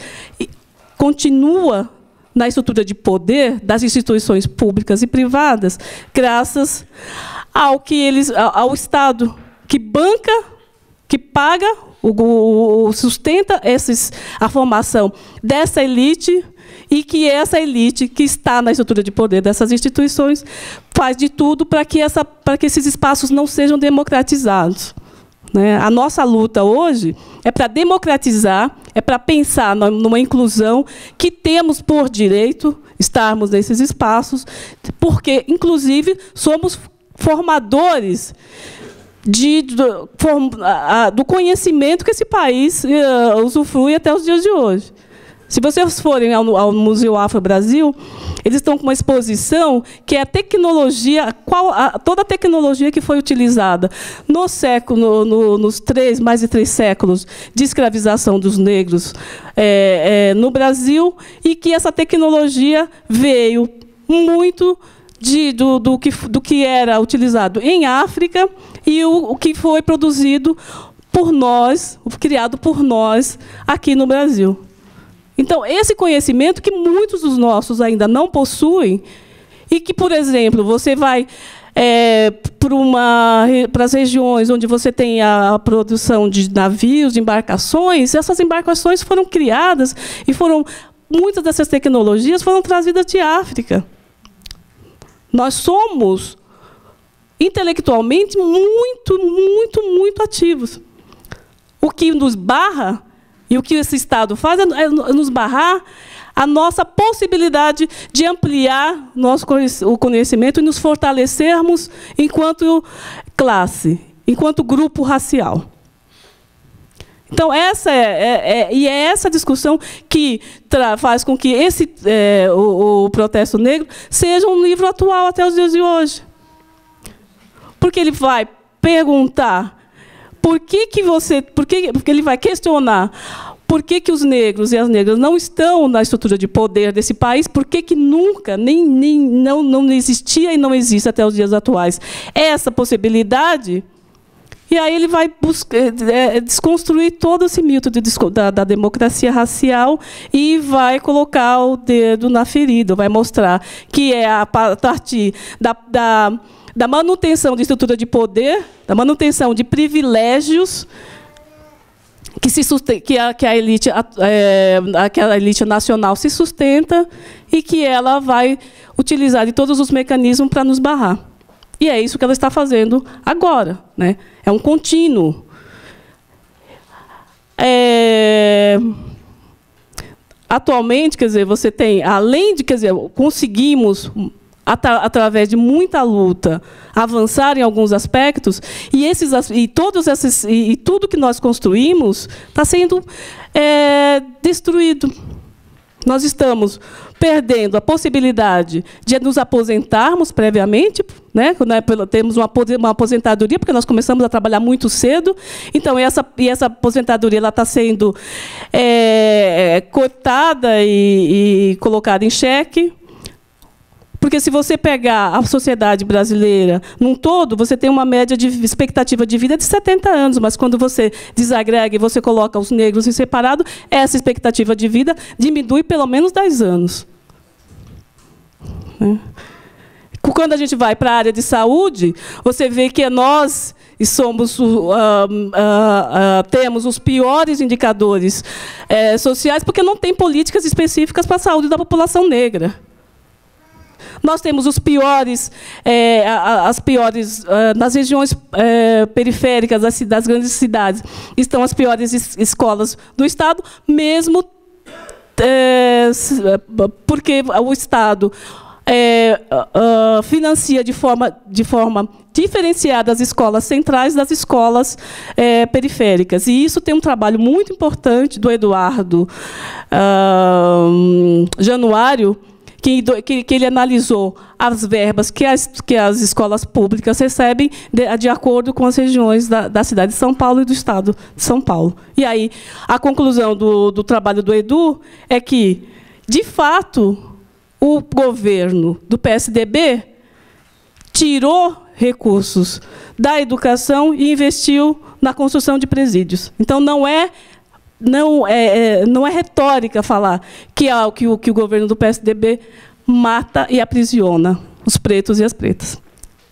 continua na estrutura de poder das instituições públicas e privadas, graças ao que eles, ao Estado que banca, que paga, o, o, sustenta esses, a formação dessa elite, e que essa elite que está na estrutura de poder dessas instituições faz de tudo para que, essa, para que esses espaços não sejam democratizados. Né? A nossa luta hoje é para democratizar, é para pensar numa inclusão que temos por direito estarmos nesses espaços, porque, inclusive, somos formadores de, do, form, a, do conhecimento que esse país uh, usufrui até os dias de hoje. Se vocês forem ao, ao Museu Afro-Brasil, eles estão com uma exposição que é a tecnologia, qual, a, toda a tecnologia que foi utilizada no século, no, no, nos três, mais de três séculos de escravização dos negros é, é, no Brasil, e que essa tecnologia veio muito de, do, do, que, do que era utilizado em África e o, o que foi produzido por nós, criado por nós aqui no Brasil. Então, esse conhecimento que muitos dos nossos ainda não possuem, e que, por exemplo, você vai é, para, uma, para as regiões onde você tem a produção de navios, de embarcações, essas embarcações foram criadas e foram, muitas dessas tecnologias foram trazidas de África. Nós somos, intelectualmente, muito, muito, muito ativos. O que nos barra, e o que esse Estado faz, é nos barrar a nossa possibilidade de ampliar nosso o conhecimento e nos fortalecermos enquanto classe, enquanto grupo racial. Então, essa é, é, é, e é essa discussão que faz com que esse, é, o, o Protesto Negro seja um livro atual até os dias de hoje. Porque ele vai perguntar por que que você, por que, porque ele vai questionar por que que os negros e as negras não estão na estrutura de poder desse país, por que que nunca, nem, nem não, não existia e não existe até os dias atuais essa possibilidade. E aí ele vai buscar, é, desconstruir todo esse mito de, da, da democracia racial e vai colocar o dedo na ferida, vai mostrar que é a partir da, da da manutenção de estrutura de poder, da manutenção de privilégios que, se susten- que, a, que, a elite, é, que a elite nacional se sustenta e que ela vai utilizar de todos os mecanismos para nos barrar. E é isso que ela está fazendo agora, né? É um contínuo. É... Atualmente, quer dizer, você tem, além de, quer dizer, conseguimos, atra através de muita luta, avançar em alguns aspectos, e, esses, e, todos esses, e, e tudo que nós construímos está sendo é, destruído. Nós estamos perdendo a possibilidade de nos aposentarmos previamente, né? Temos uma aposentadoria, porque nós começamos a trabalhar muito cedo, então essa, e essa aposentadoria ela está sendo é, cortada e, e colocada em xeque. Porque, se você pegar a sociedade brasileira num todo, você tem uma média de expectativa de vida de setenta anos, mas quando você desagrega e você coloca os negros em separado, essa expectativa de vida diminui pelo menos dez anos. Quando a gente vai para a área de saúde, você vê que nós somos, uh, uh, uh, temos os piores indicadores uh, sociais, porque não tem políticas específicas para a saúde da população negra. Nós temos os piores, é, as piores, é, nas regiões é, periféricas das, das grandes cidades, estão as piores es, escolas do Estado, mesmo é, porque o Estado é, uh, financia de forma, de forma diferenciada as escolas centrais das escolas é, periféricas. E isso tem um trabalho muito importante do Eduardo uh, Januário, Que, que, que ele analisou as verbas que as, que as escolas públicas recebem de, de acordo com as regiões da, da cidade de São Paulo e do estado de São Paulo. E aí, a conclusão do, do trabalho do Edu é que, de fato, o governo do P S D B tirou recursos da educação e investiu na construção de presídios. Então, não é... Não é, não é retórica falar que, é, que, o, que o governo do P S D B mata e aprisiona os pretos e as pretas.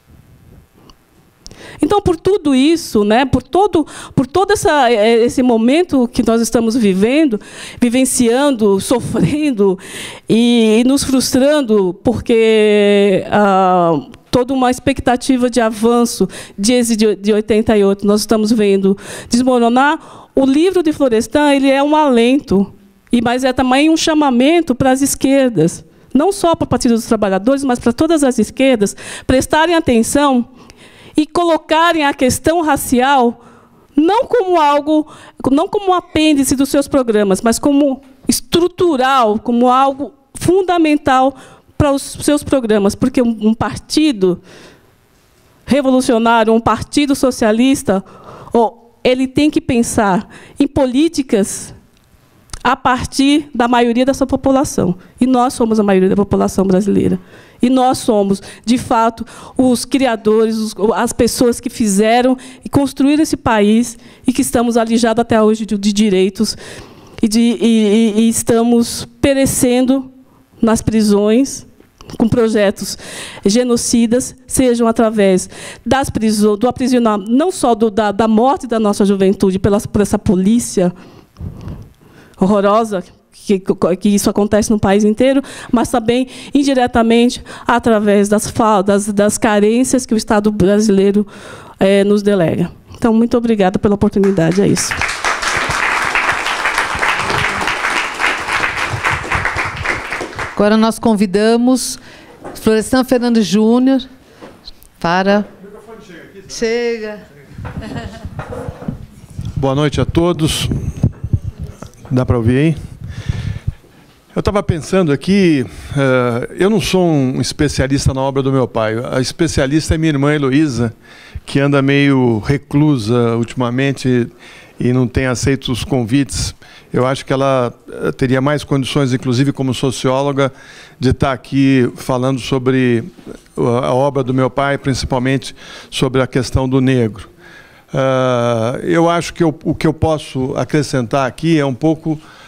Então, por tudo isso, né, por todo, por todo essa, esse momento que nós estamos vivendo, vivenciando, sofrendo e, e nos frustrando, porque ah, toda uma expectativa de avanço desde de oitenta e oito nós estamos vendo desmoronar. O livro de Florestan ele é um alento, mas é também um chamamento para as esquerdas, não só para o Partido dos Trabalhadores, mas para todas as esquerdas, prestarem atenção e colocarem a questão racial não como algo, não como um apêndice dos seus programas, mas como estrutural, como algo fundamental para os seus programas, porque um partido revolucionário, um partido socialista, ou ele tem que pensar em políticas a partir da maioria da sua população. E nós somos a maioria da população brasileira. E nós somos, de fato, os criadores, os, as pessoas que fizeram e construíram esse país e que estamos alijados até hoje de, de direitos e, de, e, e estamos perecendo nas prisões, com projetos genocidas, sejam através das prisões, do aprisionamento, não só do, da, da morte da nossa juventude pela, por essa polícia horrorosa, que, que isso acontece no país inteiro, mas também, indiretamente, através das, das, das carências que o Estado brasileiro é, nos delega. Então, muito obrigada pela oportunidade, é isso. Agora nós convidamos Florestan Fernandes Júnior para... O microfone chega aqui. Tá? Chega. Boa noite a todos. Dá para ouvir aí? Eu estava pensando aqui, uh, eu não sou um especialista na obra do meu pai. A especialista é minha irmã Heloísa, que anda meio reclusa ultimamente e não tem aceito os convites. Eu acho que ela teria mais condições, inclusive como socióloga, de estar aqui falando sobre a obra do meu pai, principalmente sobre a questão do negro. Uh, eu acho que eu, o que eu posso acrescentar aqui é um pouco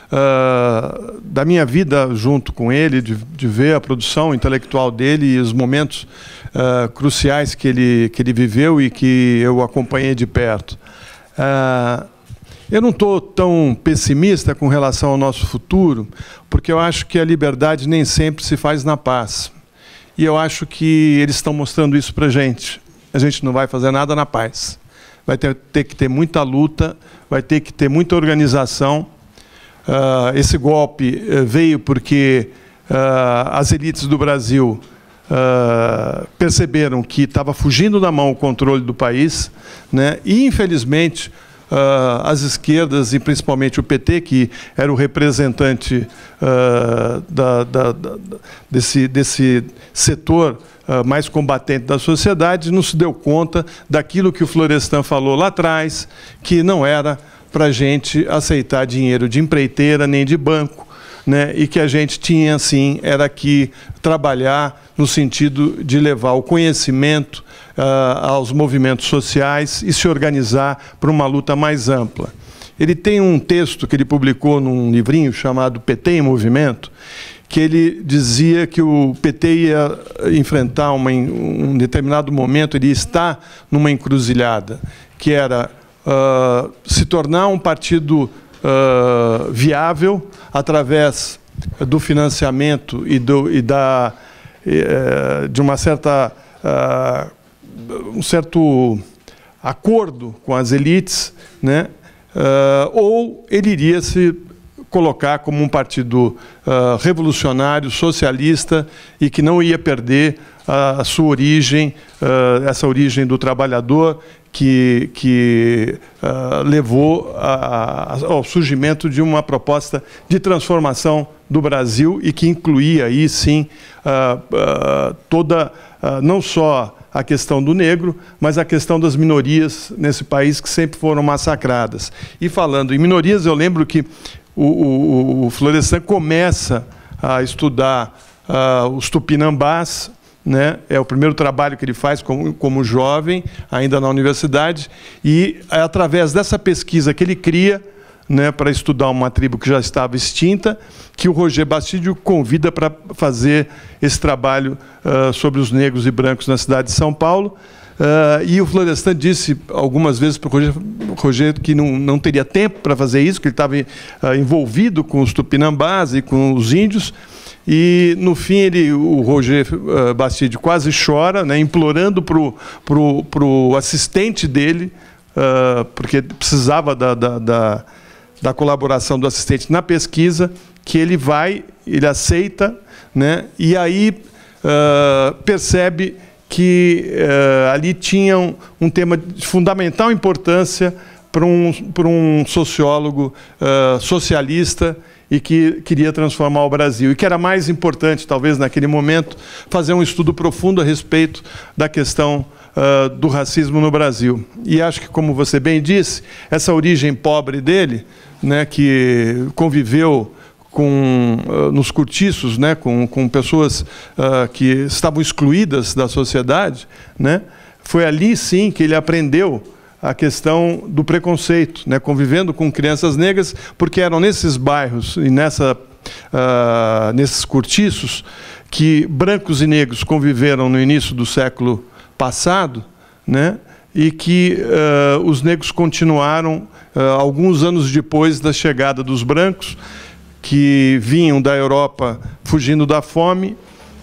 uh, da minha vida junto com ele, de, de ver a produção intelectual dele e os momentos uh, cruciais que ele, que ele viveu e que eu acompanhei de perto. Uh, eu não estou tão pessimista com relação ao nosso futuro, porque eu acho que a liberdade nem sempre se faz na paz. E eu acho que eles estão mostrando isso para a gente. A gente não vai fazer nada na paz. Vai ter, ter que ter muita luta, vai ter que ter muita organização. Uh, esse golpe uh, veio porque uh, as elites do Brasil uh, perceberam que estava fugindo da mão o controle do país, né? E, infelizmente, uh, as esquerdas, e principalmente o P T, que era o representante uh, da, da, da, desse, desse setor Uh, mais combatente da sociedade, não se deu conta daquilo que o Florestan falou lá atrás, que não era para a gente aceitar dinheiro de empreiteira nem de banco, né? E que a gente tinha, sim, era que trabalhar no sentido de levar o conhecimento uh, aos movimentos sociais e se organizar para uma luta mais ampla. Ele tem um texto que ele publicou num livrinho chamado P T em Movimento, que ele dizia que o P T ia enfrentar uma, um determinado momento, ele está numa encruzilhada, que era uh, se tornar um partido uh, viável através do financiamento e, do, e da, uh, de uma certa, uh, um certo acordo com as elites, né? Uh, ou ele iria se colocar como um partido uh, revolucionário, socialista, e que não ia perder uh, a sua origem, uh, essa origem do trabalhador que, que uh, levou a, a, ao surgimento de uma proposta de transformação do Brasil e que incluía aí, sim, uh, uh, toda, uh, não só a questão do negro, mas a questão das minorias nesse país que sempre foram massacradas. E falando em minorias, eu lembro que o, o, o Florestan começa a estudar uh, os tupinambás, né? É o primeiro trabalho que ele faz como, como jovem, ainda na universidade, e é através dessa pesquisa que ele cria, né, para estudar uma tribo que já estava extinta, que o Roger Bastídio convida para fazer esse trabalho uh, sobre os negros e brancos na cidade de São Paulo. Uh, e o Florestan disse algumas vezes para o Roger, Roger que não, não teria tempo para fazer isso, que ele estava uh, envolvido com os tupinambás e com os índios. E, no fim, ele, o Roger uh, Bastídio quase chora, né, implorando para o pro, pro assistente dele, uh, porque precisava da, da, da, da colaboração do assistente na pesquisa, que ele vai, ele aceita, né, e aí uh, percebe que uh, ali tinha um, um tema de fundamental importância para um, para um sociólogo uh, socialista e que queria transformar o Brasil. E que era mais importante, talvez, naquele momento, fazer um estudo profundo a respeito da questão uh, do racismo no Brasil. E acho que, como você bem disse, essa origem pobre dele, né, que conviveu com, uh, nos cortiços, né, com, com pessoas uh, que estavam excluídas da sociedade, né, foi ali, sim, que ele aprendeu a questão do preconceito, né, convivendo com crianças negras, porque eram nesses bairros e nessa, uh, nesses cortiços que brancos e negros conviveram no início do século passado, né, e que uh, os negros continuaram uh, alguns anos depois da chegada dos brancos, que vinham da Europa fugindo da fome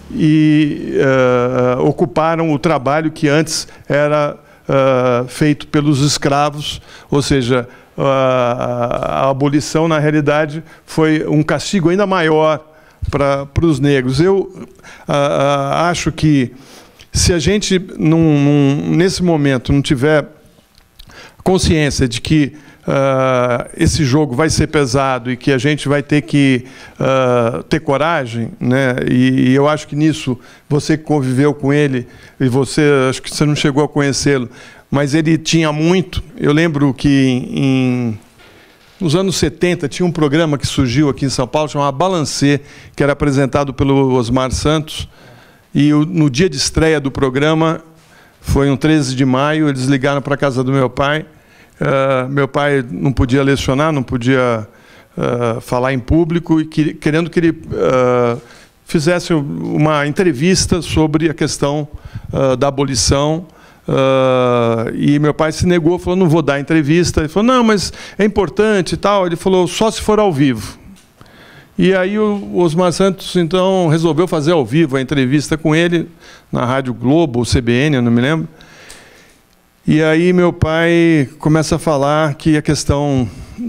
e uh, ocuparam o trabalho que antes era uh, feito pelos escravos, ou seja, uh, a abolição, na realidade, foi um castigo ainda maior para os negros. Eu uh, uh, acho que, se a gente, num, num, nesse momento, não tiver consciência de que Uh, esse jogo vai ser pesado e que a gente vai ter que uh, ter coragem, né? E, e eu acho que nisso, você que conviveu com ele, e você, acho que você não chegou a conhecê-lo, mas ele tinha muito. Eu lembro que em, nos anos setenta tinha um programa que surgiu aqui em São Paulo, chamado Balancê, que era apresentado pelo Osmar Santos, e o, no dia de estreia do programa, foi um treze de maio, eles ligaram para a casa do meu pai. Uh, meu pai não podia lecionar, não podia uh, falar em público e que, querendo que ele uh, fizesse uma entrevista sobre a questão uh, da abolição. Uh, e meu pai se negou, falou, não vou dar entrevista. Ele falou, não, mas é importante e tal. Ele falou, só se for ao vivo. E aí o Osmar Santos, então, resolveu fazer ao vivo a entrevista com ele, na Rádio Globo, ou C B N, eu não me lembro. E aí meu pai começa a falar que a questão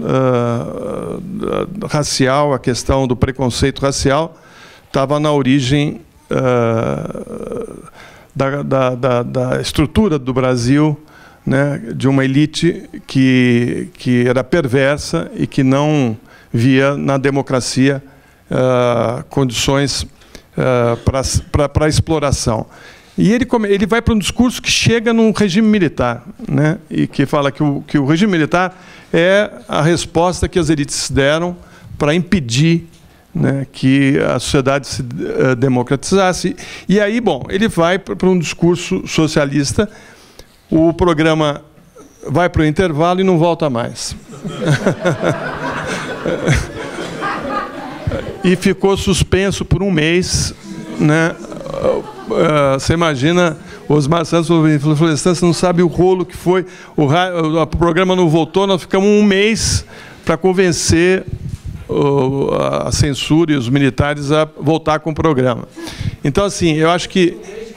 uh, racial, a questão do preconceito racial, estava na origem uh, da, da, da, da estrutura do Brasil, né, de uma elite que, que era perversa e que não via na democracia uh, condições uh, para a exploração. E ele, come, ele vai para um discurso que chega num regime militar, né? E que fala que o, que o regime militar é a resposta que as elites deram para impedir, né, que a sociedade se uh, democratizasse. E aí, bom, ele vai para um discurso socialista, o programa vai para o intervalo e não volta mais. E ficou suspenso por um mês, né? Uh, você imagina, Osmar Santos falou, Florestan, você não sabe o rolo que foi, o, o, o programa não voltou, nós ficamos um mês para convencer o, a censura e os militares a voltar com o programa. Então, assim, eu acho que...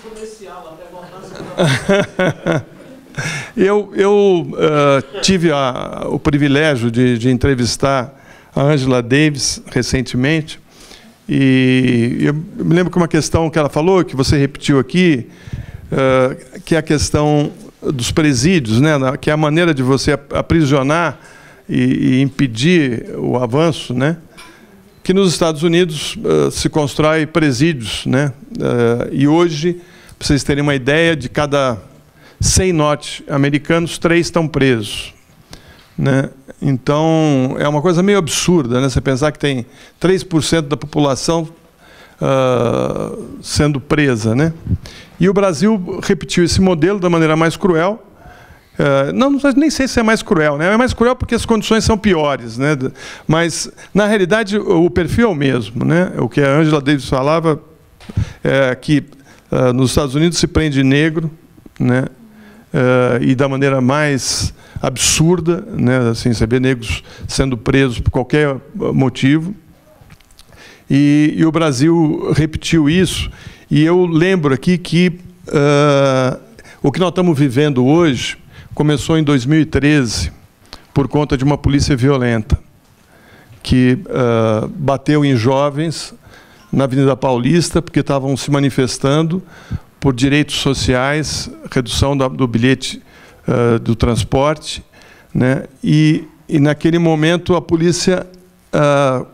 eu eu uh, tive a, o privilégio de, de entrevistar a Angela Davis recentemente, e eu me lembro que uma questão que ela falou, que você repetiu aqui, uh, que é a questão dos presídios, né, que é a maneira de você aprisionar e, e impedir o avanço, né, que nos Estados Unidos uh, se constrói presídios, né, uh, e hoje, para vocês terem uma ideia, de cada cem norte-americanos, três estão presos, né? Então, é uma coisa meio absurda, né? Você pensar que tem três por cento da população uh, sendo presa, né? E o Brasil repetiu esse modelo da maneira mais cruel. Uh, não, nem sei se é mais cruel, né? É mais cruel porque as condições são piores, né? Mas, na realidade, o perfil é o mesmo, né? O que a Angela Davis falava é que uh, nos Estados Unidos se prende negro, né? Uh, e da maneira mais absurda, né, assim, você vê negros sendo presos por qualquer motivo, e, e o Brasil repetiu isso, e eu lembro aqui que uh, o que nós estamos vivendo hoje começou em dois mil e treze, por conta de uma polícia violenta, que uh, bateu em jovens na Avenida Paulista, porque estavam se manifestando por direitos sociais, redução da, do bilhete uh, do transporte, né? E, e naquele momento a polícia uh,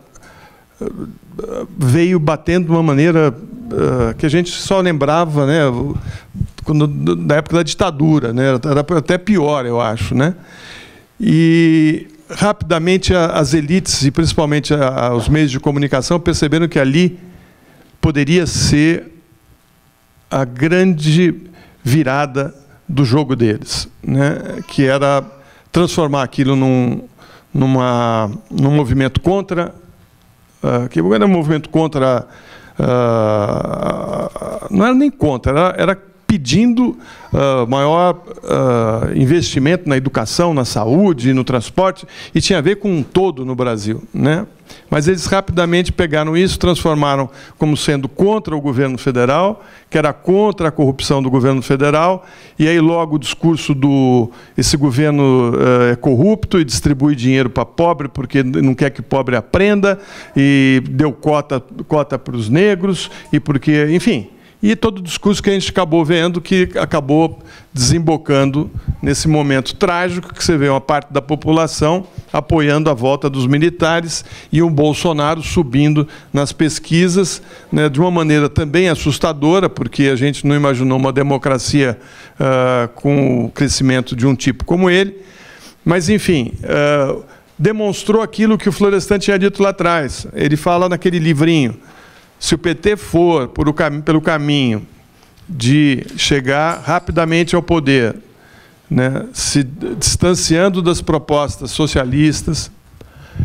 veio batendo de uma maneira uh, que a gente só lembrava, né, quando, na época da ditadura, né? Era até pior, eu acho, né? E rapidamente a, as elites e principalmente a, a, os meios de comunicação perceberam que ali poderia ser a grande virada do jogo deles, né? Que era transformar aquilo num, numa, num movimento contra, uh, que era um movimento contra, uh, não era nem contra, era, era pedindo uh, maior uh, investimento na educação, na saúde, no transporte, e tinha a ver com um todo no Brasil, né? Mas eles rapidamente pegaram isso, transformaram como sendo contra o governo federal, que era contra a corrupção do governo federal, e aí logo o discurso do esse governo uh, é corrupto e distribui dinheiro para pobre porque não quer que pobre aprenda, e deu cota, cota para os negros, e porque, enfim... E todo o discurso que a gente acabou vendo, que acabou desembocando nesse momento trágico, que você vê uma parte da população apoiando a volta dos militares e o Bolsonaro subindo nas pesquisas, né, de uma maneira também assustadora, porque a gente não imaginou uma democracia uh, com o crescimento de um tipo como ele. Mas, enfim, uh, demonstrou aquilo que o Florestan tinha dito lá atrás. Ele fala naquele livrinho: se o P T for por o cam- pelo caminho de chegar rapidamente ao poder, né, se distanciando das propostas socialistas,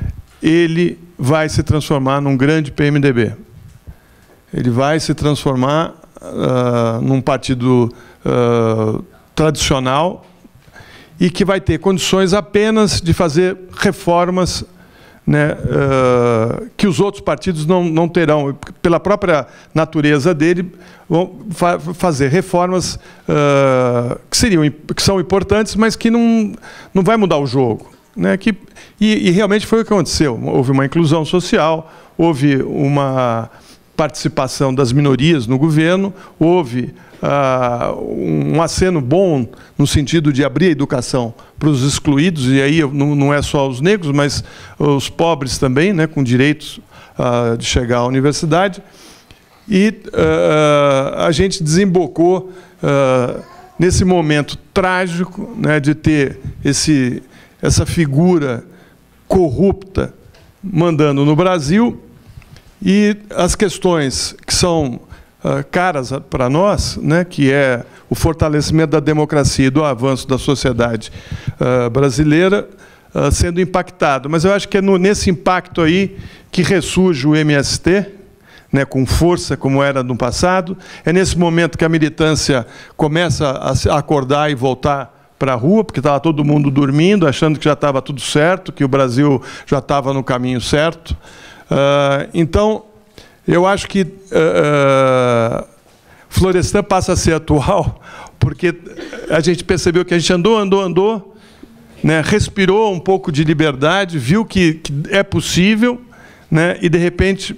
ele vai se transformar num grande P M D B. Ele vai se transformar uh, num partido uh, tradicional e que vai ter condições apenas de fazer reformas, né, uh, que os outros partidos não, não terão. Pela própria natureza dele, vão fa fazer reformas uh, que, seriam, que são importantes, mas que não, não vai mudar o jogo. Né, que, e, e realmente foi o que aconteceu. Houve uma inclusão social, houve uma participação das minorias no governo, houve uh, um aceno bom no sentido de abrir a educação para os excluídos, e aí não, não é só os negros, mas os pobres também, né, com direitos uh, de chegar à universidade. E uh, a gente desembocou uh, nesse momento trágico, né, de ter esse... essa figura corrupta mandando no Brasil, e as questões que são uh, caras para nós, né, que é o fortalecimento da democracia e do avanço da sociedade uh, brasileira, uh, sendo impactado. Mas eu acho que é no, nesse impacto aí que ressurge o M S T, né, com força, como era no passado. É nesse momento que a militância começa a acordar e voltar para a rua, porque estava todo mundo dormindo, achando que já estava tudo certo, que o Brasil já estava no caminho certo. Uh, então, eu acho que uh, Florestan passa a ser atual, porque a gente percebeu que a gente andou, andou, andou, né, respirou um pouco de liberdade, viu que, que é possível, né, e, de repente,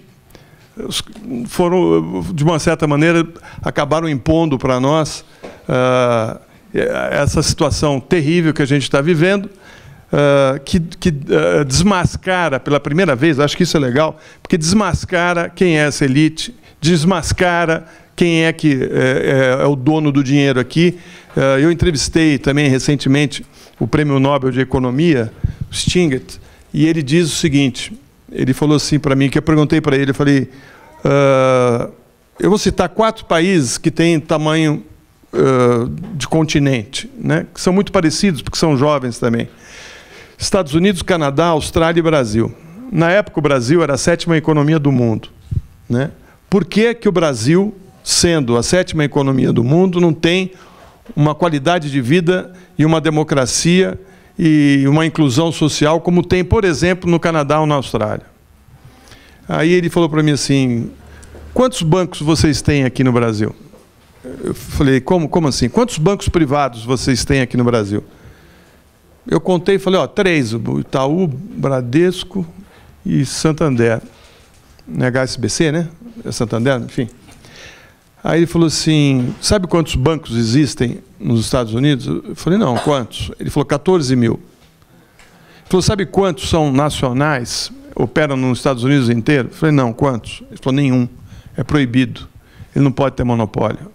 foram, de uma certa maneira, acabaram impondo para nós uh, essa situação terrível que a gente está vivendo, uh, que, que uh, desmascara pela primeira vez, acho que isso é legal, porque desmascara quem é essa elite, desmascara quem é que é, é, é o dono do dinheiro aqui. Uh, eu entrevistei também recentemente o Prêmio Nobel de Economia, Stiglitz, e ele diz o seguinte, ele falou assim para mim, que eu perguntei para ele, eu falei, uh, eu vou citar quatro países que têm tamanho uh, de continente, né, que são muito parecidos, porque são jovens também. Estados Unidos, Canadá, Austrália e Brasil. Na época, o Brasil era a sétima economia do mundo. Né? Por que que o Brasil, sendo a sétima economia do mundo, não tem uma qualidade de vida e uma democracia e uma inclusão social como tem, por exemplo, no Canadá ou na Austrália? Aí ele falou para mim assim, quantos bancos vocês têm aqui no Brasil? Eu falei, como, como assim? Quantos bancos privados vocês têm aqui no Brasil? Eu contei e falei, ó, três, o Itaú, Bradesco e Santander. H S B C, né? É Santander, enfim. Aí ele falou assim, sabe quantos bancos existem nos Estados Unidos? Eu falei, não, quantos? Ele falou, quatorze mil. Ele falou, sabe quantos são nacionais, operam nos Estados Unidos inteiro? Eu falei, não, quantos? Ele falou, nenhum, é proibido, ele não pode ter monopólio.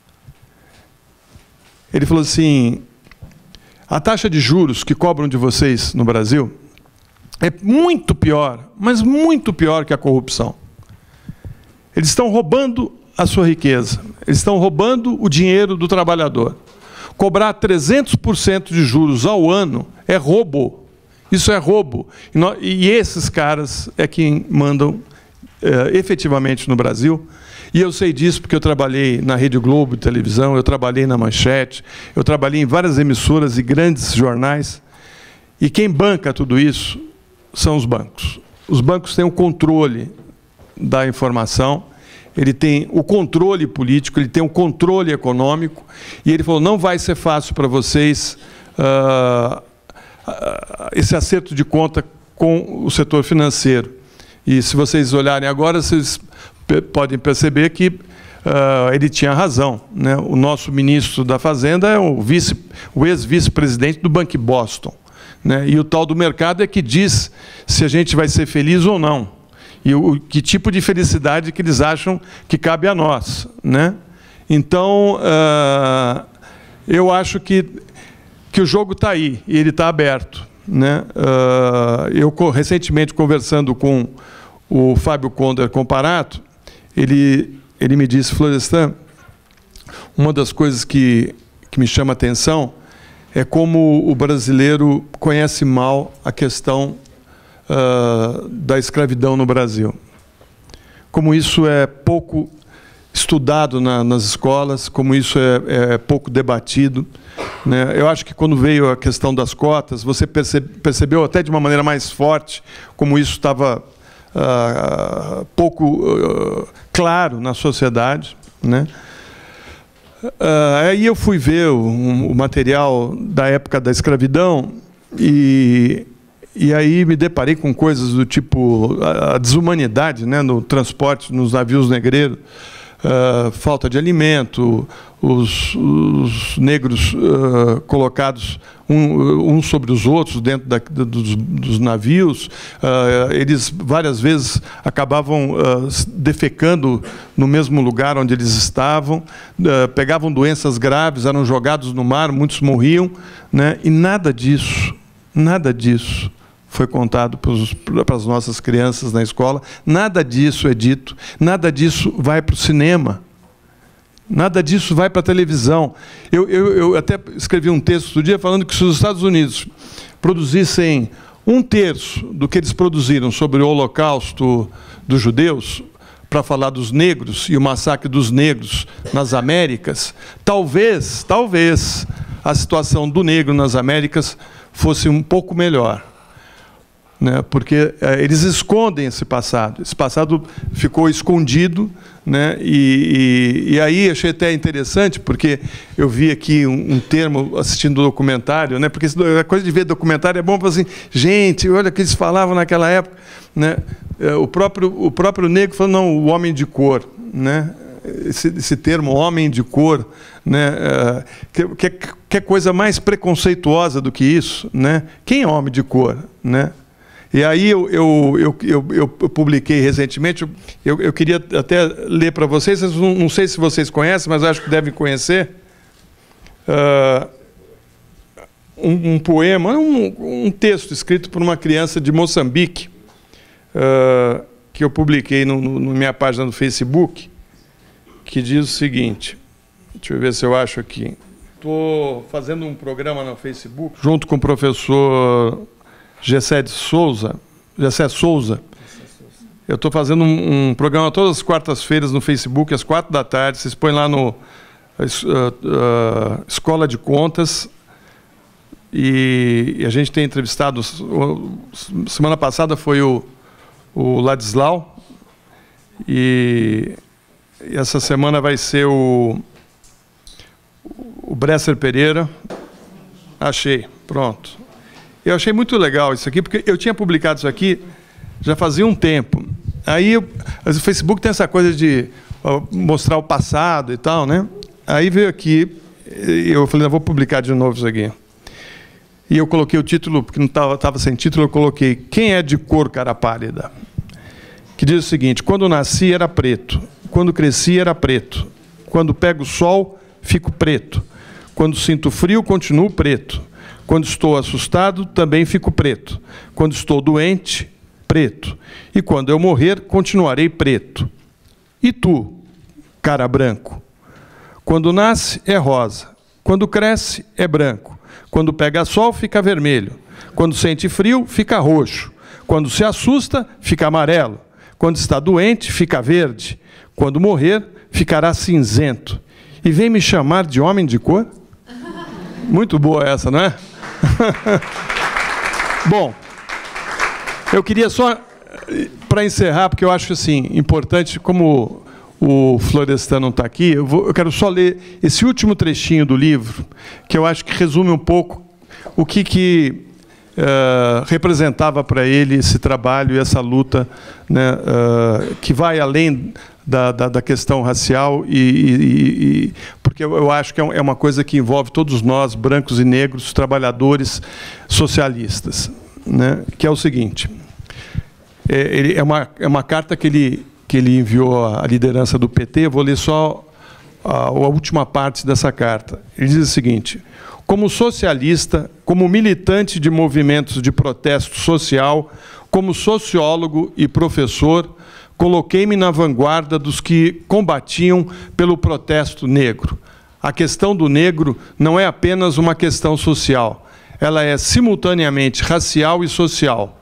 Ele falou assim, a taxa de juros que cobram de vocês no Brasil é muito pior, mas muito pior que a corrupção. Eles estão roubando a sua riqueza, eles estão roubando o dinheiro do trabalhador. Cobrar trezentos por cento de juros ao ano é roubo. Isso é roubo. E, nós, e esses caras é quem mandam é, efetivamente no Brasil. E eu sei disso porque eu trabalhei na Rede Globo de televisão, eu trabalhei na Manchete, eu trabalhei em várias emissoras e grandes jornais. E quem banca tudo isso são os bancos. Os bancos têm o controle da informação, ele tem o controle político, ele tem o controle econômico, e ele falou, não vai ser fácil para vocês uh, uh, esse acerto de conta com o setor financeiro. E se vocês olharem agora, vocês podem perceber que uh, ele tinha razão. Né? O nosso ministro da Fazenda é o, vice, o ex-vice-presidente do Banco Boston. Né? E o tal do mercado é que diz se a gente vai ser feliz ou não. E o, que tipo de felicidade que eles acham que cabe a nós. Né? Então, uh, eu acho que, que o jogo está aí, e ele está aberto. Né? Uh, eu, recentemente, conversando com o Fábio Conder Comparato, ele, ele me disse, Florestan, uma das coisas que, que me chama a atenção é como o brasileiro conhece mal a questão uh, da escravidão no Brasil. Como isso é pouco estudado na, nas escolas, como isso é, é pouco debatido, né? Eu acho que quando veio a questão das cotas, você percebe, percebeu até de uma maneira mais forte como isso estava uh, pouco uh, claro na sociedade, né? Uh, aí eu fui ver o, o material da época da escravidão e, e aí me deparei com coisas do tipo a, a desumanidade, né, no transporte, nos navios negreiros, uh, falta de alimento, os, os negros uh, colocados um, uns sobre os outros dentro da, dos, dos navios, uh, eles várias vezes acabavam uh, defecando no mesmo lugar onde eles estavam, uh, pegavam doenças graves, eram jogados no mar, muitos morriam, né? E nada disso, nada disso foi contado para as nossas crianças na escola, nada disso é dito, nada disso vai para o cinema. Nada disso vai para a televisão. Eu, eu, eu até escrevi um texto outro dia falando que se os Estados Unidos produzissem um terço do que eles produziram sobre o Holocausto dos judeus, para falar dos negros e o massacre dos negros nas Américas, talvez, talvez a situação do negro nas Américas fosse um pouco melhor. Né, porque é, eles escondem esse passado. Esse passado ficou escondido, né, e, e, e aí achei até interessante, porque eu vi aqui um, um termo assistindo o documentário, né, porque a coisa de ver documentário é bom para assim, gente, olha o que eles falavam naquela época, né, o próprio o próprio negro falou, não, o homem de cor, né, esse, esse termo homem de cor, né, que, que, que é coisa mais preconceituosa do que isso, né? Quem é homem de cor, né? E aí eu, eu, eu, eu, eu publiquei recentemente, eu, eu queria até ler para vocês, não, não sei se vocês conhecem, mas acho que devem conhecer, uh, um, um poema, um, um texto escrito por uma criança de Moçambique, uh, que eu publiquei no, no, na minha página no Facebook, que diz o seguinte, deixa eu ver se eu acho aqui, estou fazendo um programa no Facebook, junto com o professor Gessé de Souza, Gessé Souza. Eu estou fazendo um, um programa todas as quartas-feiras no Facebook, às quatro da tarde. Vocês põem lá no uh, uh, Escola de Contas. E, e a gente tem entrevistado. Semana passada foi o, o Ladislau. E, e essa semana vai ser o, o Bresser Pereira. Achei, pronto. Eu achei muito legal isso aqui, porque eu tinha publicado isso aqui já fazia um tempo. Aí eu, o Facebook tem essa coisa de ó, mostrar o passado e tal, né? Aí veio aqui, eu falei, não, vou publicar de novo isso aqui. E eu coloquei o título, porque não estava estava sem título, eu coloquei Quem é de cor, cara pálida? Que diz o seguinte, quando nasci era preto, quando cresci era preto, quando pego o sol, fico preto, quando sinto frio, continuo preto. Quando estou assustado, também fico preto. Quando estou doente, preto. E quando eu morrer, continuarei preto. E tu, cara branco? Quando nasce, é rosa. Quando cresce, é branco. Quando pega sol, fica vermelho. Quando sente frio, fica roxo. Quando se assusta, fica amarelo. Quando está doente, fica verde. Quando morrer, ficará cinzento. E vem me chamar de homem de cor? Muito boa essa, não é? Bom, eu queria só, para encerrar, porque eu acho assim, importante, como o Florestan não está aqui, eu, vou, eu quero só ler esse último trechinho do livro, que eu acho que resume um pouco o que, que uh, representava para ele esse trabalho e essa luta, né, uh, que vai além da, da, da questão racial, e, e, e, porque eu, eu acho que é uma coisa que envolve todos nós, brancos e negros, trabalhadores socialistas, né, que é o seguinte, é, ele, é, uma, é uma carta que ele, que ele enviou à liderança do P T, eu vou ler só a, a última parte dessa carta. Ele diz o seguinte, como socialista, como militante de movimentos de protesto social, como sociólogo e professor, coloquei-me na vanguarda dos que combatiam pelo protesto negro. A questão do negro não é apenas uma questão social, ela é simultaneamente racial e social.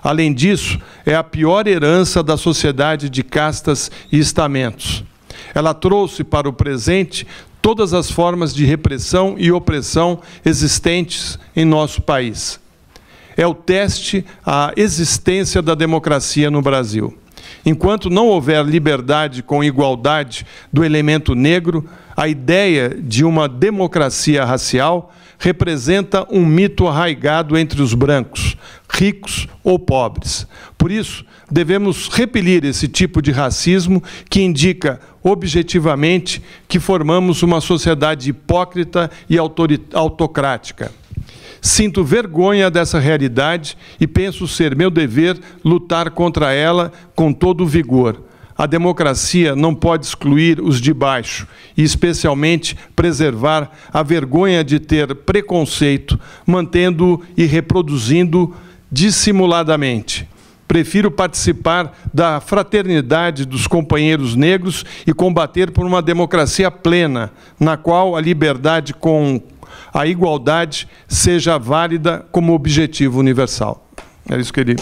Além disso, é a pior herança da sociedade de castas e estamentos. Ela trouxe para o presente todas as formas de repressão e opressão existentes em nosso país. É o teste à existência da democracia no Brasil. Enquanto não houver liberdade com igualdade do elemento negro, a ideia de uma democracia racial representa um mito arraigado entre os brancos, ricos ou pobres. Por isso, devemos repelir esse tipo de racismo que indica objetivamente que formamos uma sociedade hipócrita e autocrática. Sinto vergonha dessa realidade e penso ser meu dever lutar contra ela com todo o vigor. A democracia não pode excluir os de baixo e, especialmente, preservar a vergonha de ter preconceito, mantendo e reproduzindo dissimuladamente. Prefiro participar da fraternidade dos companheiros negros e combater por uma democracia plena, na qual a liberdade com a igualdade seja válida como objetivo universal. É isso que ele...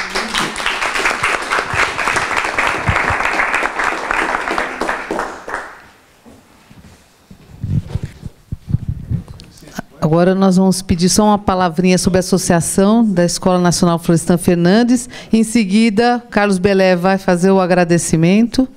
Agora nós vamos pedir só uma palavrinha sobre a associação da Escola Nacional Florestan Fernandes. Em seguida, Carlos Belé vai fazer o agradecimento.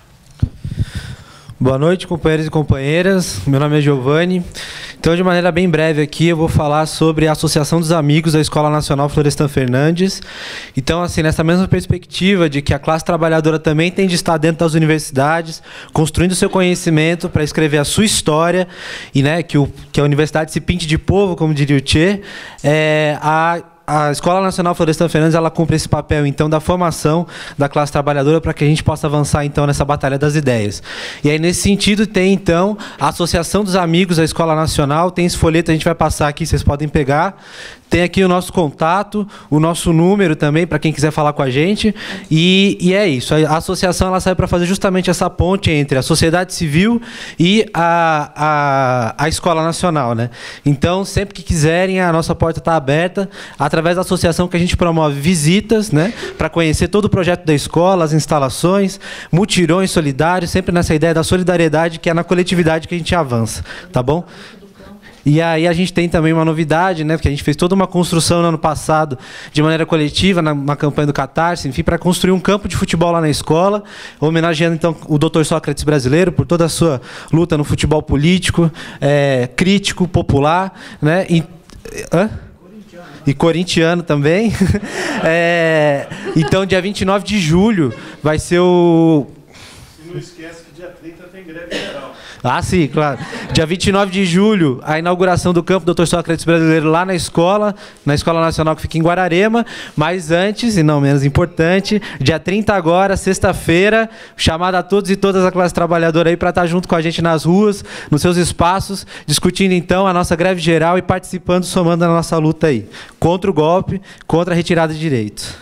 Boa noite, companheiros e companheiras. Meu nome é Giovanni. Então, de maneira bem breve aqui, eu vou falar sobre a Associação dos Amigos da Escola Nacional Florestan Fernandes. Então, assim, nessa mesma perspectiva de que a classe trabalhadora também tem de estar dentro das universidades, construindo seu conhecimento para escrever a sua história, e né, que, o, que a universidade se pinte de povo, como diria o Tchê, é, a A Escola Nacional Florestan Fernandes, ela cumpre esse papel, então, da formação da classe trabalhadora para que a gente possa avançar, então, nessa batalha das ideias. E aí, nesse sentido, tem, então, a Associação dos Amigos da Escola Nacional, tem esse folheto, a gente vai passar aqui, vocês podem pegar. Tem aqui o nosso contato, o nosso número também, para quem quiser falar com a gente. E, e é isso, a associação ela serve para fazer justamente essa ponte entre a sociedade civil e a, a, a Escola Nacional, né? Então, sempre que quiserem, a nossa porta está aberta, através da associação que a gente promove visitas, né, para conhecer todo o projeto da escola, as instalações, mutirões solidários, sempre nessa ideia da solidariedade, que é na coletividade que a gente avança, tá bom? E aí a gente tem também uma novidade, né, porque a gente fez toda uma construção no ano passado, de maneira coletiva, na, na campanha do Catarse, enfim, para construir um campo de futebol lá na escola, homenageando, então, o doutor Sócrates brasileiro, por toda a sua luta no futebol político, é, crítico, popular, né, e... Hã? E corintiano também. É, então, dia vinte e nove de julho vai ser o... E não esquece que dia trinta tem greve geral. Ah, sim, claro. Dia vinte e nove de julho, a inauguração do campo doutor Sócrates brasileiro lá na escola, na Escola Nacional que fica em Guararema. Mas antes, e não menos importante, dia trinta agora, sexta-feira, chamada a todos e todas a classe trabalhadora aí para estar junto com a gente nas ruas, nos seus espaços, discutindo então a nossa greve geral e participando, somando a nossa luta aí, contra o golpe, contra a retirada de direitos.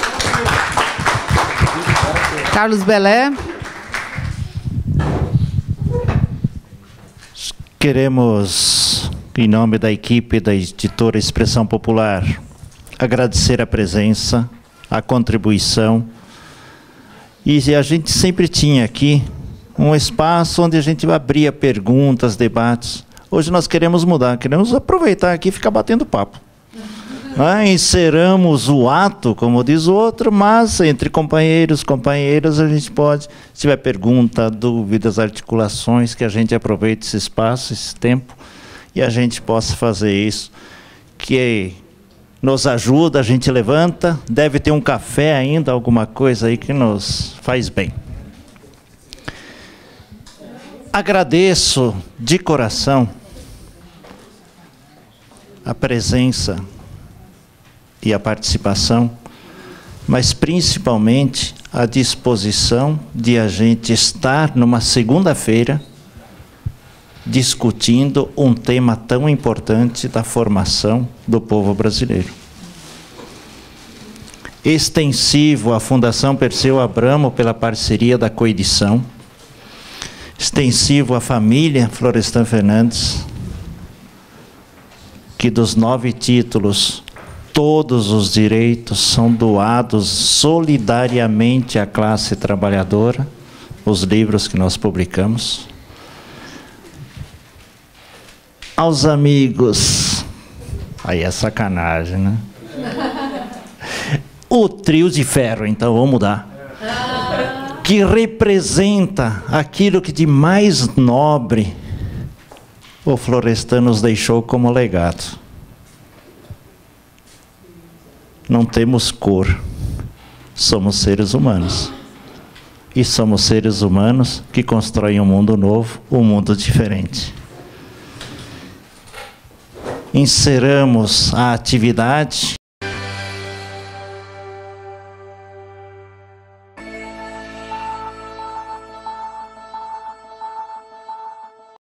Carlos Belé. Queremos, em nome da equipe da editora Expressão Popular, agradecer a presença, a contribuição. E a gente sempre tinha aqui um espaço onde a gente abria perguntas, debates. Hoje nós queremos mudar, queremos aproveitar aqui e ficar batendo papo. Ah, encerramos o ato, como diz o outro, mas entre companheiros, companheiras, a gente pode, se tiver pergunta, dúvidas, articulações, que a gente aproveite esse espaço, esse tempo, e a gente possa fazer isso, que nos ajuda, a gente levanta, deve ter um café ainda, alguma coisa aí que nos faz bem. Agradeço de coração a presença e a participação, mas principalmente a disposição de a gente estar numa segunda-feira discutindo um tema tão importante da formação do povo brasileiro. Extensivo à Fundação Perseu Abramo pela parceria da coedição, extensivo à família Florestan Fernandes, que dos nove títulos todos os direitos são doados solidariamente à classe trabalhadora, os livros que nós publicamos. Aos amigos, aí é sacanagem, né? O trio de ferro, então vamos mudar. Que representa aquilo que de mais nobre o Florestan nos deixou como legado. Não temos cor, somos seres humanos. E somos seres humanos que constroem um mundo novo, um mundo diferente. Encerramos a atividade